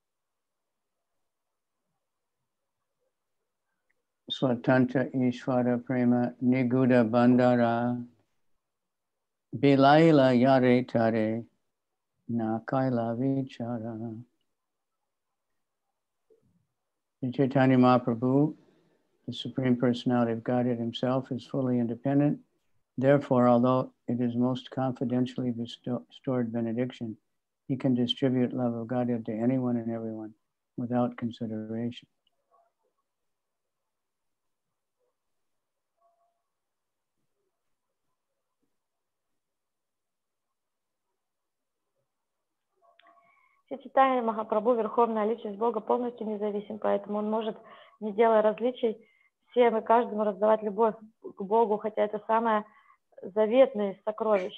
S1: Swatantra Ishvara Prema Niguda Bandara Bilaila Yare Tare Nakaila Vichara. Chaitanya Mahaprabhu, the Supreme Personality of Godhead himself, is fully independent. Therefore, although it is most confidentially bestowed benediction, he can distribute love of Godhead to anyone and everyone without consideration.
S2: Чайтанья Махапрабху, Верховная Личность Бога, полностью независим, поэтому он может, не делая различий, всем и каждому раздавать любовь к Богу, хотя это самое заветное из сокровищ.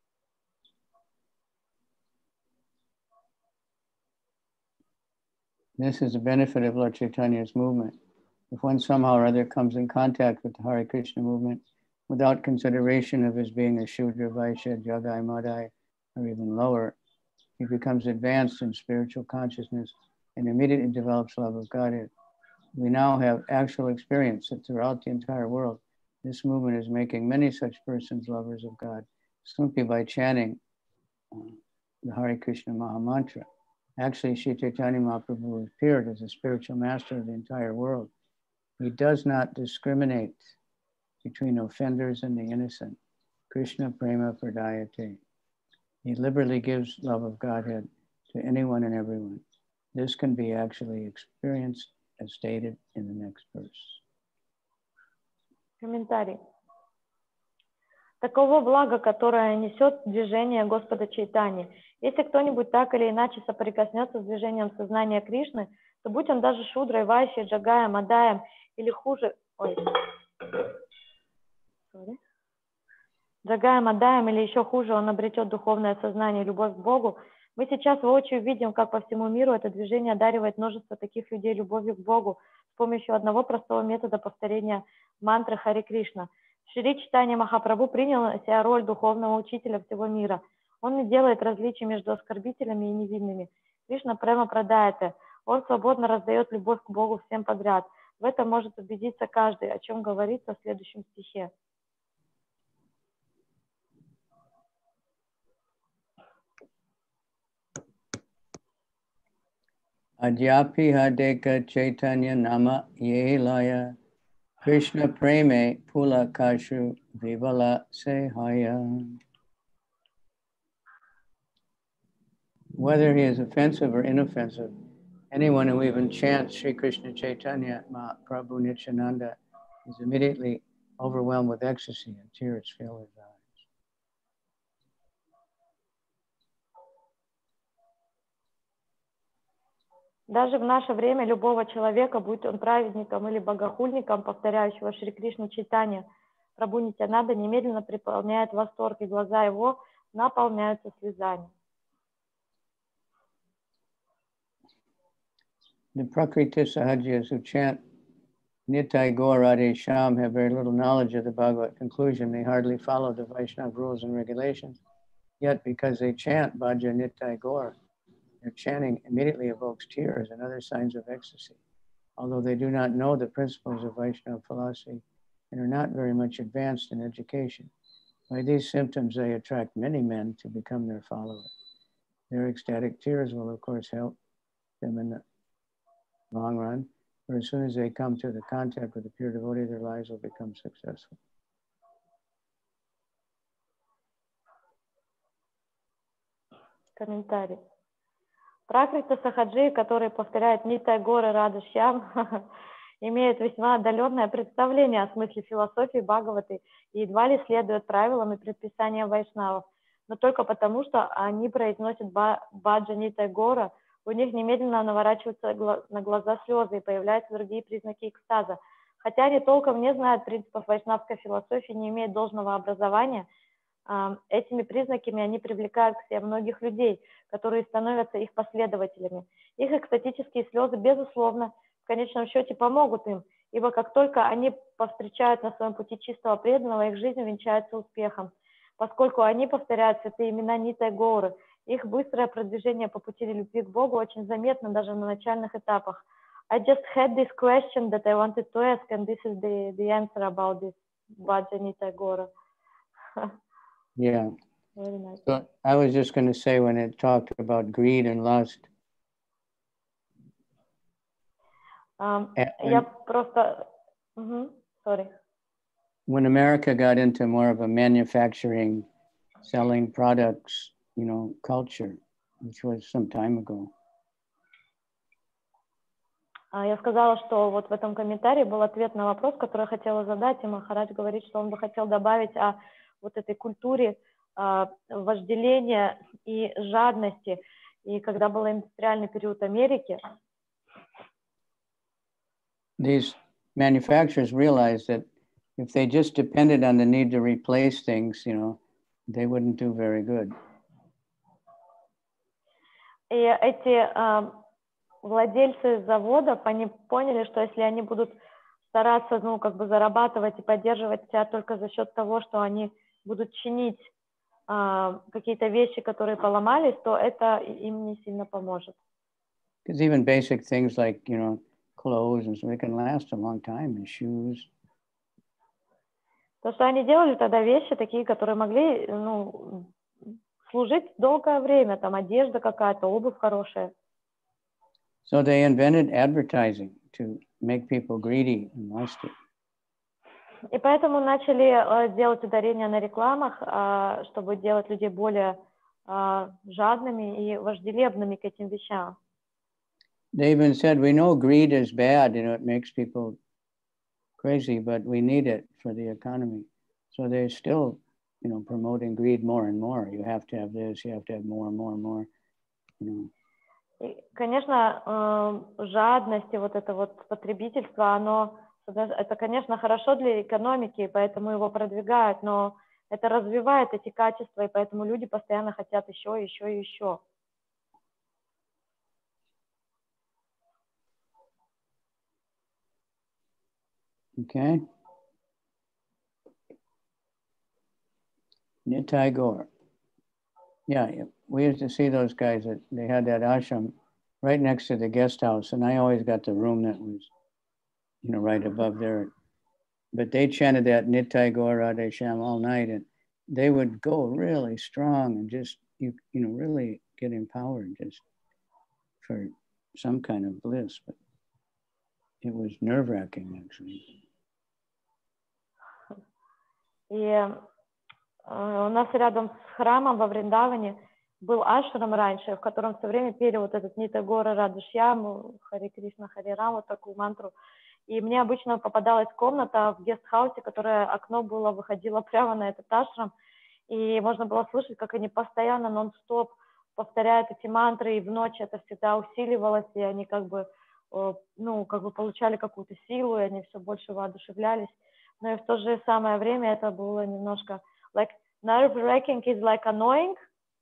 S1: This is the benefit of Lord Chaitanya's movement. If one somehow or other comes in contact with the Hare Krishna movement without consideration of his being a Shudra, Vaishya, Jagai, Madai, or even lower, he becomes advanced in spiritual consciousness and immediately develops love of Godhead. We now have actual experience that throughout the entire world, this movement is making many such persons lovers of God, simply by chanting uh, the Hare Krishna Maha Mantra. Actually, Sri Chaitanya Mahaprabhu appeared as a spiritual master of the entire world. He does not discriminate between offenders and the innocent. Krishna Prema Pradayate. He liberally gives love of Godhead to anyone and everyone. This can be actually experienced as stated in the next verse.
S2: Комментарий. Таково благо, которое несет движение Господа Чайтаньи. Если кто-нибудь так или иначе соприкоснется с движением сознания Кришны, то будь он даже Шудрой, Вайшей, Джагаем, Адаем или хуже... Ой. Sorry. Джагаем, Адаем или еще хуже, он обретет духовное сознание и любовь к Богу. Мы сейчас воочию видим, как по всему миру это движение одаривает множество таких людей любовью к Богу с помощью одного простого метода повторения мантры Харе Кришна. Шри Чайтанья Махапрабху принял на себя роль духовного учителя всего мира. Он не делает различий между оскорбителями и невинными. Кришна Према Прадайате. Он свободно раздает любовь к Богу всем подряд. В этом может убедиться каждый, о чем говорится в следующем стихе.
S1: Adyapi Hadeka Chaitanya Nama Yelaya Krishna Preme Pula Kashu Vivala Sehaya. whether he is offensive or inoffensive, anyone who even chants Sri Krishna Chaitanya Mahaprabhu Nityananda is immediately overwhelmed with ecstasy and tears fill his eyes.
S2: Даже в наше время любого человека, будь он праведником или богохульником, повторяющего Шри Кришну Чайтанья Прабху Нитянанда, немедленно преполняет восторг, и глаза его наполняются слезами.
S1: The Prakriti Sahajiyas who chant Nitai Gaur Radhe Shyam have very little knowledge of the Bhagavad conclusion. They hardly follow the Vaishnava rules and regulations. Yet, because they chant Bhaja Nitai Gaur, their chanting immediately evokes tears and other signs of ecstasy. Although they do not know the principles of Vaishnava philosophy and are not very much advanced in education, by these symptoms they attract many men to become their followers. Their ecstatic tears will, of course, help them in the long run, but as soon as they come to the contact with the pure devotee, their lives will become successful.
S2: Комментарий. Пракрита Сахаджи, который повторяет Нитай Горы Рада Шьям, имеет весьма отдаленное представление о смысле философии Бхагаваты и едва ли следует правилам и предписаниям вайшнавов, но только потому, что они произносят Баджа Нитай Гора, у них немедленно наворачиваются на глаза слезы и появляются другие признаки экстаза. Хотя они толком не знают принципов вайшнавской философии, не имеют должного образования, этими признаками они привлекают к себе многих людей, которые становятся их последователями. Их экстатические слезы, безусловно, в конечном счете помогут им, ибо как только они повстречают на своем пути чистого преданного, их жизнь венчается успехом. Поскольку они повторяют святые имена Нитай Гауры, их быстрое продвижение по пути любви к Богу очень заметно даже на начальных этапах. I just had this question that I wanted to ask, and this is the, the answer about this Bhaja Nitai Gaura.
S1: Yeah.
S2: Very nice.
S1: So I was just going to say when it talked about greed and lust.
S2: Um, я просто... Uh-huh. Sorry.
S1: When America got into more of a manufacturing, selling products, you know, culture, which was some time ago.
S2: Я сказала, что вот в этом комментарии был ответ на вопрос, который я хотела задать, и Махарадж говорит, что он бы хотел добавить о вот этой культуре э, вожделения и жадности. И когда был индустриальный период Америки,
S1: these manufacturers realized that if they just depended on the need to replace things, you know, they wouldn't do very good.
S2: И эти э, владельцы заводов, они поняли, что если они будут стараться, ну, как бы зарабатывать и поддерживать себя только за счет того, что они будут чинить э, какие-то вещи, которые поломались, то это им не сильно поможет.
S1: Because even basic things like, you know, clothes and so they can last a long time, and shoes.
S2: То, что они делали тогда вещи такие, которые могли, ну, служить долгое время, там одежда какая-то, обувь хорошая.
S1: So they invented advertising to make people greedy and lusty.
S2: И поэтому начали uh, делать ударение на рекламах, uh, чтобы делать людей более uh, жадными и вожделебными к этим вещам.
S1: They even said, we know greed is bad, you know, it makes people crazy, but we need it for the economy. So they're still, you know, promoting greed more and more. You have to have this, you have to have more and more and more, you know.
S2: И, конечно, э, жадность и вот это вот потребительство, оно, это, конечно, хорошо для экономики, поэтому его продвигают, но это развивает эти качества, и поэтому люди постоянно хотят еще, еще и еще.
S1: Okay. Nitai Gaur. Yeah, we used to see those guys that they had that ashram right next to the guest house, and I always got the room that was, you know, right above there. But they chanted that Nitai Gaur Radhe Shyam all night, and they would go really strong and just you you know really get empowered just for some kind of bliss. But it was nerve-wracking actually.
S2: И э, у нас рядом с храмом во Вриндаване был ашрам раньше, в котором все время пели вот этот Нита Гора Радышьяму, Хари Кришна, Хари Рам, вот такую мантру. И мне обычно попадалась комната в гестхаусе, которое окно было, выходило прямо на этот ашрам, и можно было слышать, как они постоянно, нон-стоп повторяют эти мантры, и в ночь это всегда усиливалось, и они как бы, ну, как бы получали какую-то силу, и они все больше воодушевлялись. Но и в то же самое время это было немножко like nerve-wracking is like annoying.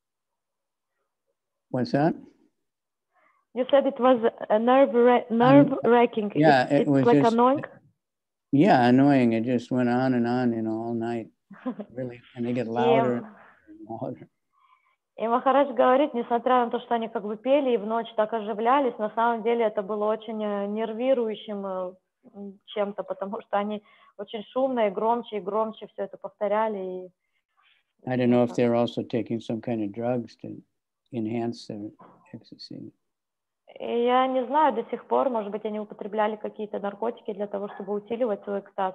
S1: What's that?
S2: You said it was a nerve nerve-wracking.
S1: Um, yeah,
S2: it's,
S1: it
S2: it's
S1: was
S2: like
S1: just,
S2: annoying.
S1: Yeah, annoying. It just went on and on, you know, all night. Really, and they get louder and louder.
S2: И Махарадж говорит, несмотря на то, что они как бы пели и в ночь так оживлялись, на самом деле это было очень нервирующим чем-то, потому что они очень шумно и громче и громче все это повторяли. И...
S1: I don't know if they're also taking some kind of drugs to enhance their ecstasy.
S2: И я не знаю до сих пор, может быть, они употребляли какие-то наркотики для того, чтобы усиливать свой экстаз.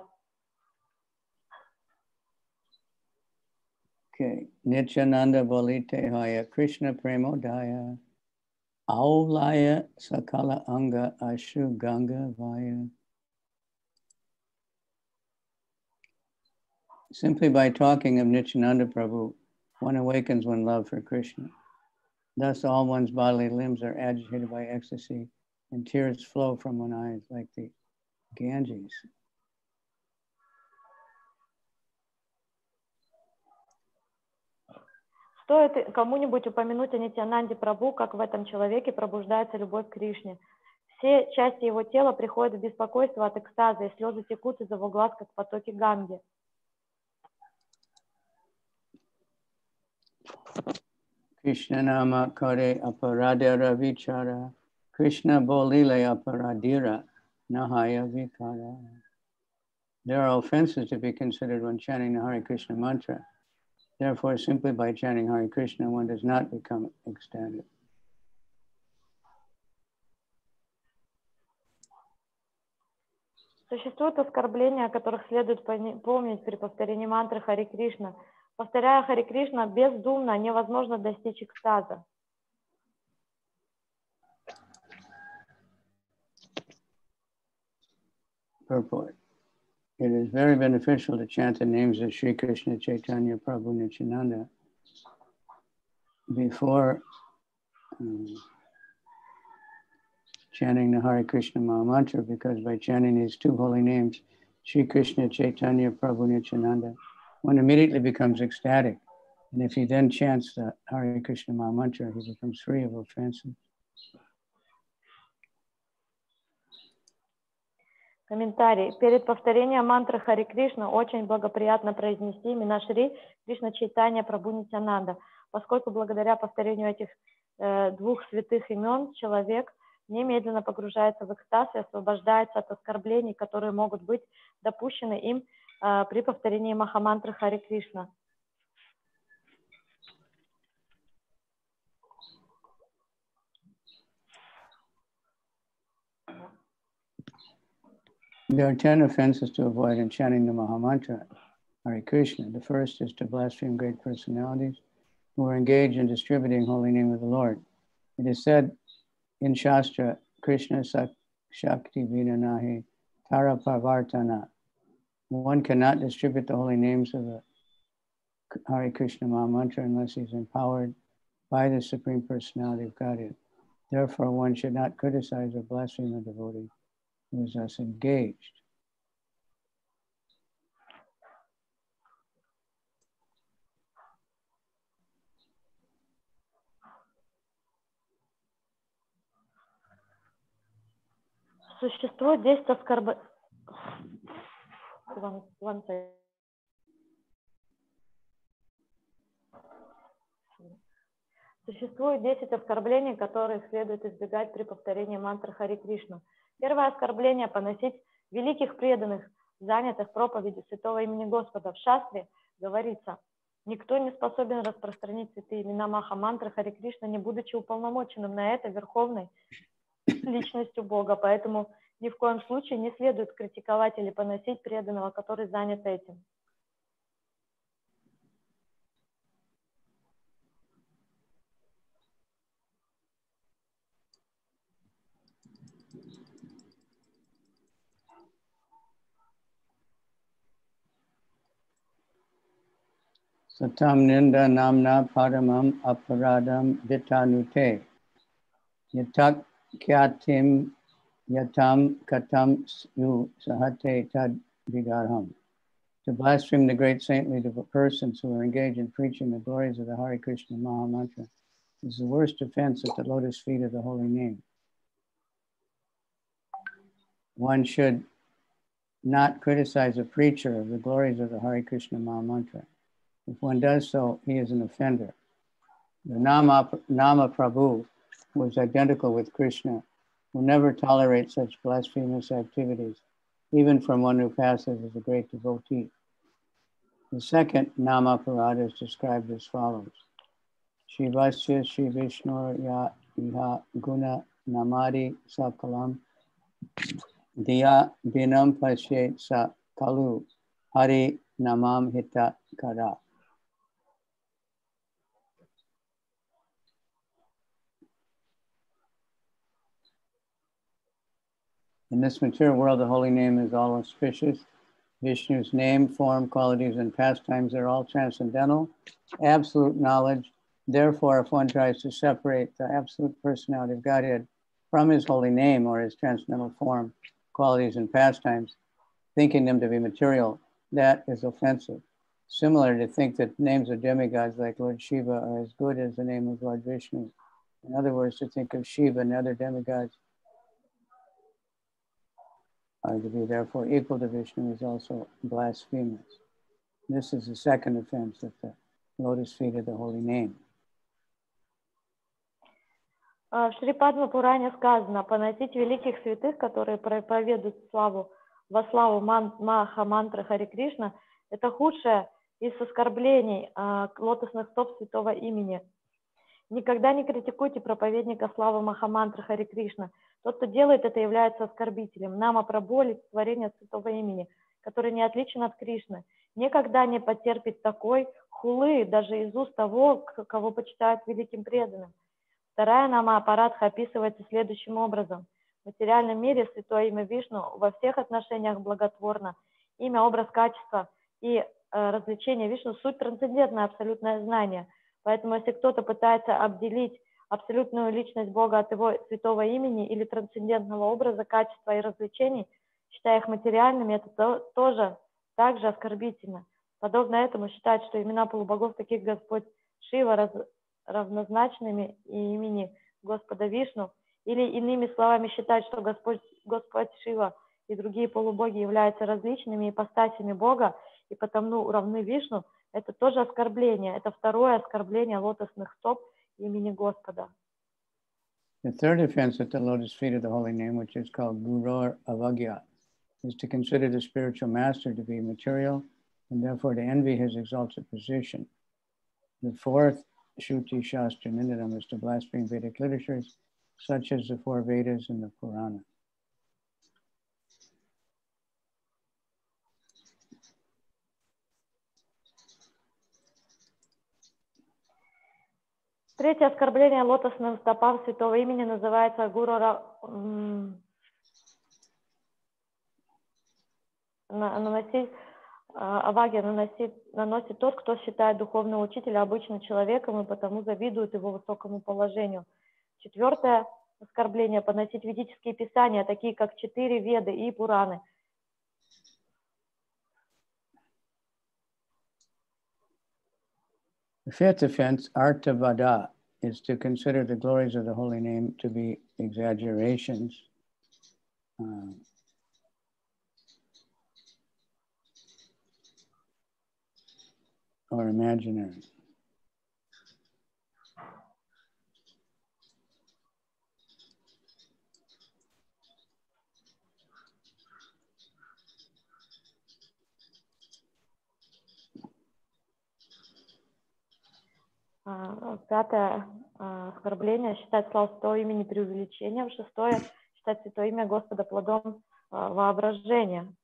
S1: Okay. Nityananda Bolite Haya Krishna Premodaya Aulaya Sakala Anga Ashu Ganga Vaya. Simply by talking of Nityananda Prabhu, one awakens one's love for Krishna. Thus all one's bodily limbs are agitated by ecstasy and tears flow from one's eyes like the Ganges.
S2: Стоит кому-нибудь упомянуть о Нитьянанде Прабху, как в этом человеке пробуждается любовь к Кришне. Все части его тела приходят в беспокойство от экстаза, и слезы текут из его глаз, как потоки Ганги.
S1: Krishna nama kare aparadera vichara, Krishna bolile aparadira nahaya vikara. There are offenses to be considered when chanting the Hare Krishna mantra. Therefore, simply by chanting Hare Krishna, one does not become ecstatic.
S2: Существуют оскорбления, о которых следует помнить при повторении мантры Хари Кришна. Повторяя Хари Кришна бездумно, невозможно достичь экстаза.
S1: Purport. It is very beneficial to chant the names of Sri Krishna Chaitanya Prabhu Nityananda before um, chanting the Hare Krishna Maha Mantra, because by chanting these two holy names, Sri Krishna Chaitanya Prabhu Nityananda, one immediately becomes ecstatic. And if he then chants the Hare Krishna Maha Mantra, he becomes free of offenses.
S2: Комментарий. Перед повторением мантры Хари Кришна очень благоприятно произнести имена Шри Кришна Чайтанья Прабху Нитьянанда, поскольку благодаря повторению этих э, двух святых имен человек немедленно погружается в экстаз и освобождается от оскорблений, которые могут быть допущены им э, при повторении махамантры Хари Кришна.
S1: There are ten offenses to avoid in chanting the Mahamantra, Hare Krishna. The first is to blaspheme great personalities who are engaged in distributing holy name of the Lord. It is said in Shastra, Krishna Shakti Vina Nahi Tara Parvartana. One cannot distribute the holy names of the Hare Krishna Mahamantra unless he's empowered by the Supreme Personality of Godhead. Therefore, one should not criticize or blaspheme a devotee who is thus engaged.
S2: Существует десять оскорблений. Существует десять оскорблений, которые следует избегать при повторении мантры Хари Кришна. Первое оскорбление – поносить великих преданных, занятых проповедью святого имени Господа. В шастре говорится: никто не способен распространить святые имена Маха-мантры Хари Кришна, не будучи уполномоченным на это верховной личностью Бога. Поэтому ни в коем случае не следует критиковать или поносить преданного, который занят этим.
S1: Satam ninda namna paramam aparadam vitanute. Yatak kyatim yatam katam yu sahate tad vigarham. To blaspheme the great saintly persons who are engaged in preaching the glories of the Hare Krishna Maha Mantra is the worst offense at the lotus feet of the holy name. One should not criticize a preacher of the glories of the Hare Krishna Maha Mantra. If one does so, he is an offender. The Nama, Nama Prabhu, who is identical with Krishna, will never tolerate such blasphemous activities, even from one who passes as a great devotee. The second Nama Parada is described as follows. Shivasya Shri Vishnur Ya Iha Guna Namadi Sakalam Diya Binam Pashe Sa Kalu Hari Namam Hita Kara. In this material world, the holy name is all auspicious. Vishnu's name, form, qualities, and pastimes are all transcendental, absolute knowledge. Therefore, if one tries to separate the absolute personality of Godhead from his holy name or his transcendental form, qualities, and pastimes, thinking them to be material, that is offensive. Similar to think that names of demigods like Lord Shiva are as good as the name of Lord Vishnu. In other words, to think of Shiva and other demigods are to be therefore equal to Vishnu is also blasphemous. This is the second offense at the lotus feet of the holy name.
S2: В Шри Падма Пуране сказано: поносить великих святых, которые проповедуют славу во славу Маха мантры Хари Кришна, это худшее из оскорблений э, лотосных стоп святого имени. Никогда не критикуйте проповедника славы Махамантры Хари Кришна. Тот, кто делает это, является оскорбителем. Нама Прабху — олицетворение святого имени, который не отличен от Кришны. Никогда не потерпит такой хулы даже из уст того, кого почитают великим преданным. Вторая Нама Апарадха описывается следующим образом. В материальном мире святое имя Вишну во всех отношениях благотворно. Имя, образ, качество и э, развлечение Вишну — суть трансцендентное абсолютное знание. Поэтому, если кто-то пытается обделить абсолютную личность Бога от его святого имени или трансцендентного образа, качества и развлечений, считая их материальными, это то, тоже также оскорбительно. Подобно этому считать, что имена полубогов, таких Господь Шива, раз, равнозначными и имени Господа Вишну, или иными словами считать, что Господь, Господь Шива и другие полубоги являются различными ипостасями Бога и потому равны Вишну, это тоже оскорбление. Это второе оскорбление лотосных стоп имени Господа.
S1: The third offense at the lotus feet of the holy name, which is called Gurur Avagya, is to consider the spiritual master to be material and therefore to envy his exalted position. The fourth Shruti Shastra Nindadam is to blaspheme Vedic literatures, such as the four Vedas and the Purana.
S2: Третье оскорбление лотосным стопам святого имени называется гуру наносить аваги наносит, наносит тот, кто считает духовного учителя обычным человеком и потому завидует его высокому положению. Четвертое оскорбление — поносить ведические писания, такие как четыре Веды и Пураны.
S1: The fifth offense, Artavada, is to consider the glories of the holy name to be exaggerations, uh, or imaginary.
S2: Пятое оскорбление — считать славу святого имени преувеличением. Шестое — считать святое имя Господа плодом воображения.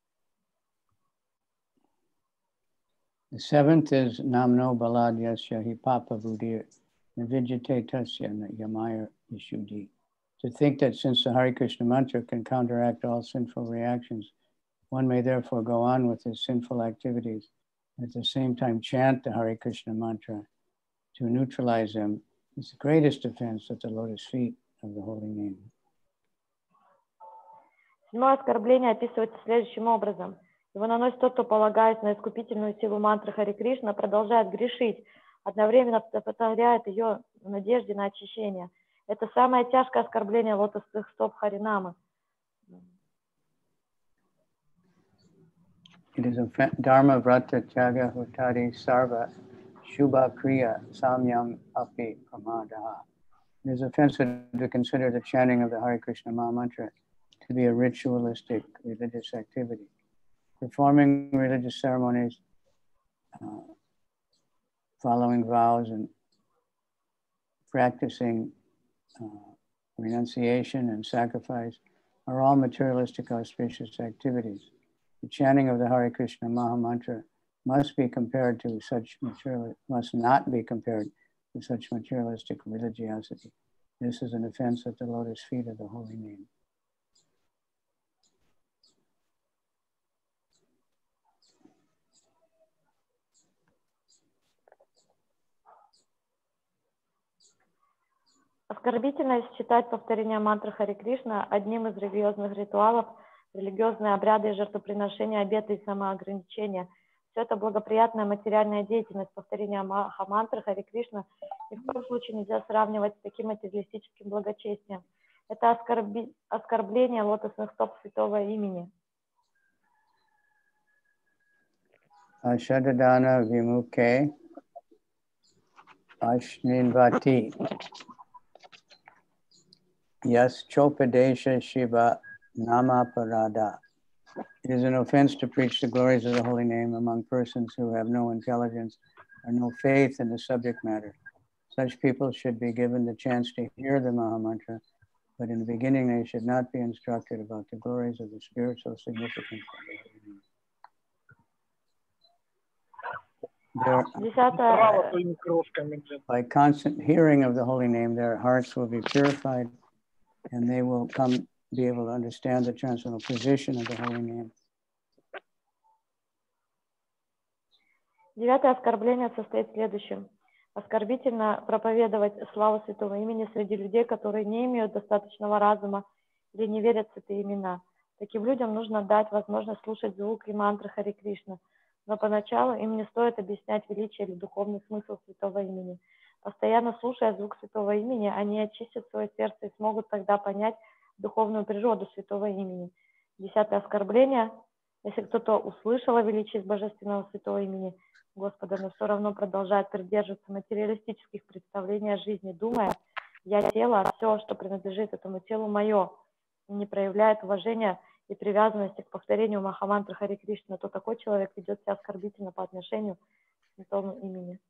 S1: The seventh is Namno Baladyasya hi Papa Buddhir Navijate Tasya Yamaya Ishudi. To think that since the Hare Krishna mantra can counteract all sinful reactions, one may therefore go on with his sinful activities At the same time, chant the Hare Krishna mantra to neutralize them is the greatest defense at the lotus feet of the holy name.
S2: Седьмое оскорбление описывается следующим образом. Его наносит тот, кто, полагаясь на искупительную силу мантры Харе Кришна, продолжает грешить, одновременно повторяет ее в надежде на очищение. Это самое тяжкое оскорбление лотосных стоп Харинамы.
S1: It is a dharma vrata tyaga hutari sarva shubha kriya samyam api pramadaha. It is offensive to consider the chanting of the Hare Krishna Maha Mantra to be a ritualistic religious activity. Performing religious ceremonies, uh, following vows, and practicing uh, renunciation and sacrifice are all materialistic auspicious activities. The chanting of the Hare Krishna Maha Mantra must be compared to such material, must not be compared to such materialistic religiosity. This is an offense at the lotus feet of the holy name.
S2: Оскорбительно считать повторение мантры Харе Кришна одним из религиозных ритуалов, религиозные обряды и жертвоприношения, обеты и самоограничения. Все это благоприятная материальная деятельность, повторения Маха-мантры Харе Кришна ни в коем случае нельзя сравнивать с таким материалистическим благочестием. Это оскорби... оскорбление лотосных стоп святого имени.
S1: Ashadadana vimukhe ashninvati yas chopadesha shiva nama parada. It is an offense to preach the glories of the holy name among persons who have no intelligence or no faith in the subject matter. Such people should be given the chance to hear the Maha Mantra, but in the beginning they should not be instructed about the glories of the spiritual significance of the holy name. Their, by constant hearing of the holy name, their hearts will be purified and they will come be able to understand the transcendental position of the holy name.
S2: Девятое оскорбление состоит в следующем. Оскорбительно проповедовать славу святого имени среди людей, которые не имеют достаточного разума или не верят в святые имена. Таким людям нужно дать возможность слушать звук и мантры Харе Кришна, но поначалу им не стоит объяснять величие или духовный смысл святого имени. Постоянно слушая звук святого имени, они очистят свое сердце и смогут тогда понять духовную природу святого имени. Десятое оскорбление. Если кто-то услышал о величии божественного святого имени Господа, но все равно продолжает придерживаться материалистических представлений о жизни, думая, я тело, а все, что принадлежит этому телу, мое, и не проявляет уважения и привязанности к повторению Махамантры Харе Кришна, то такой человек ведет себя оскорбительно по отношению к святому имени.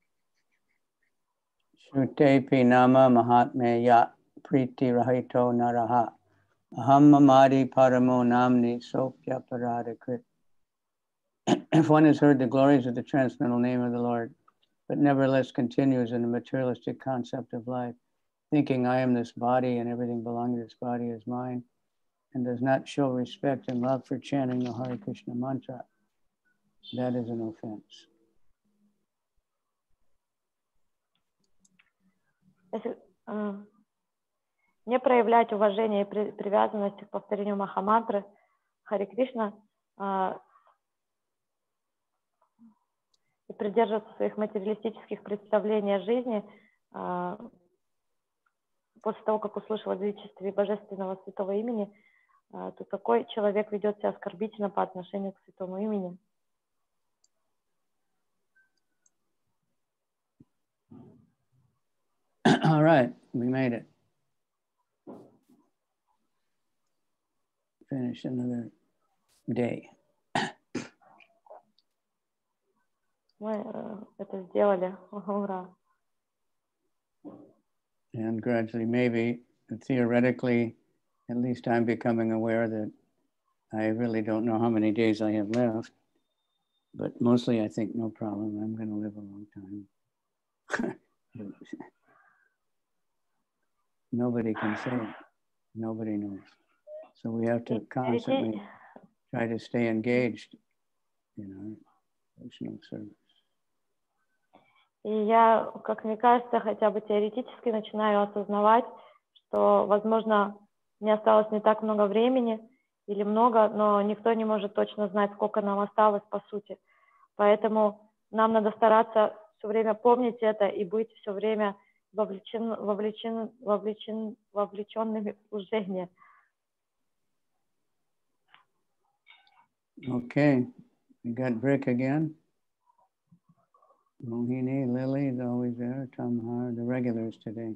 S1: Shrutepi nama mahatmeya priti rahito naraha aham mamadi paramo namni sopya paradakrit. If one has heard the glories of the transcendental name of the Lord, but nevertheless continues in the materialistic concept of life, thinking I am this body and everything belonging to this body is mine, and does not show respect and love for chanting the Hare Krishna mantra, that is an offense.
S2: Если э, не проявлять уважение и при, привязанности к повторению Махамантры Харе Кришна э, и придерживаться своих материалистических представлений о жизни, э, после того, как услышал о величестве божественного святого имени, э, то такой человек ведет себя оскорбительно по отношению к святому имени.
S1: All right, we made it. Finish another day.
S2: Мы э, это сделали. Ура.
S1: And gradually, maybe, theoretically, at least I'm becoming aware that I really don't know how many days I have left. But mostly I think, no problem, I'm going to live a long time. Nobody can say it. Nobody knows. So we have to constantly try to stay engaged, you know. devotional service.
S2: И я, как мне кажется, хотя бы теоретически начинаю осознавать, что, возможно, мне осталось не так много времени или много, но никто не может точно знать, сколько нам осталось по сути. Поэтому нам надо стараться все время помнить это и быть все время вовлечен, вовлечен, вовлечен, вовлеченными в служение.
S1: Okay, we got Brick again. Mohini, Lily is always there. Tamhar, the regulars today.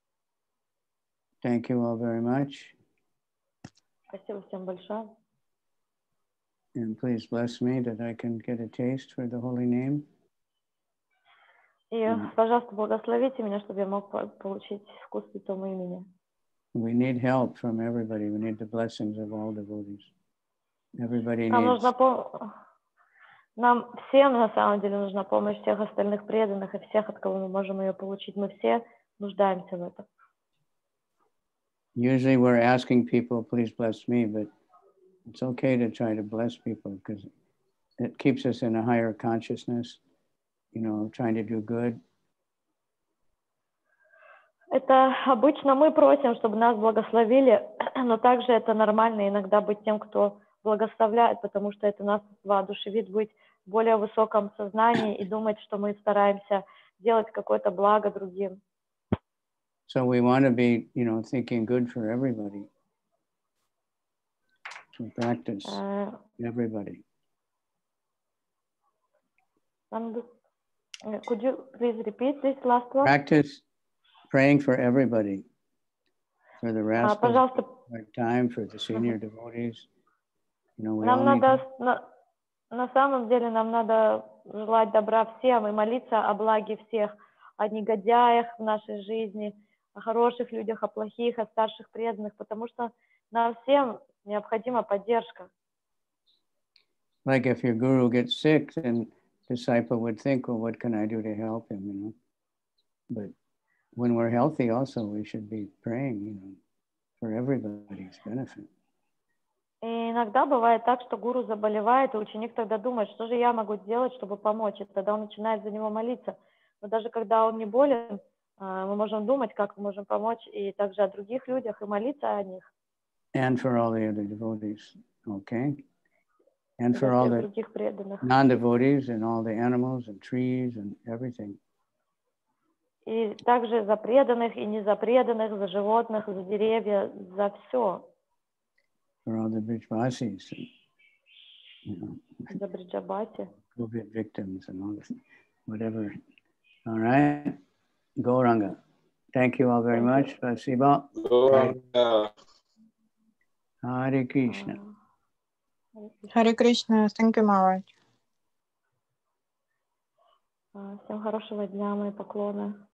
S1: Thank you all very much.
S2: Спасибо всем большое.
S1: And please bless me that I can get a taste for the holy name.
S2: И, пожалуйста, благословите меня, чтобы я мог получить вкус святому имени.
S1: We need help from everybody. We need the blessings of all devotees. Everybody
S2: Нам
S1: needs.
S2: нужна пом- Нам всем, на самом деле, нужна помощь всех остальных преданных и всех, от кого мы можем ее получить. Мы все нуждаемся в этом.
S1: Usually we're asking people, please bless me, but it's okay to try to bless people because it keeps us in a higher consciousness, you know, trying to do good.
S2: Это обычно мы просим, чтобы нас благословили, но также это нормально иногда быть тем, кто благословляет, потому что это нас воодушевит быть в более высоком сознании и думать, что мы стараемся делать какое-то благо другим.
S1: So we want to be, you know, thinking good for everybody. To practice
S2: Uh,
S1: everybody.
S2: And could you please repeat this last one?
S1: Practice praying for everybody. For the rest
S2: uh,
S1: of our time, for the senior uh-huh. devotees. You know, we
S2: нам
S1: all
S2: надо,
S1: need...
S2: на, на самом деле нам надо желать добра всем и молиться о благе всех, о негодяях в нашей жизни, о хороших людях, о плохих, о старших преданных, потому что нам всем необходима поддержка.
S1: Like if your guru gets sick, then disciple would think, well, what can I do to help him, you know? But when we're healthy also, we should be praying, you know, for everybody's benefit.
S2: И иногда бывает так, что гуру заболевает, и ученик тогда думает, что же я могу сделать, чтобы помочь, и тогда он начинает за него молиться. Но даже когда он не болен, мы можем думать, как мы можем помочь, и также о других людях, и молиться о них.
S1: And for all the other devotees, okay? And for all the non-devotees and all the animals and trees and everything.
S2: И также за преданных и не за преданных, за животных, за деревья, за все.
S1: For all the Brijbasis, you know,
S2: за Бриджабати.
S1: COVID victims and all this, whatever. All right, Gauranga. Thank you all very Thank much, Siva.
S3: Gauranga.
S1: Hare Krishna.
S4: Hare Krishna. Thank you, Maharaj.
S2: Всем хорошего дня, мои поклоны.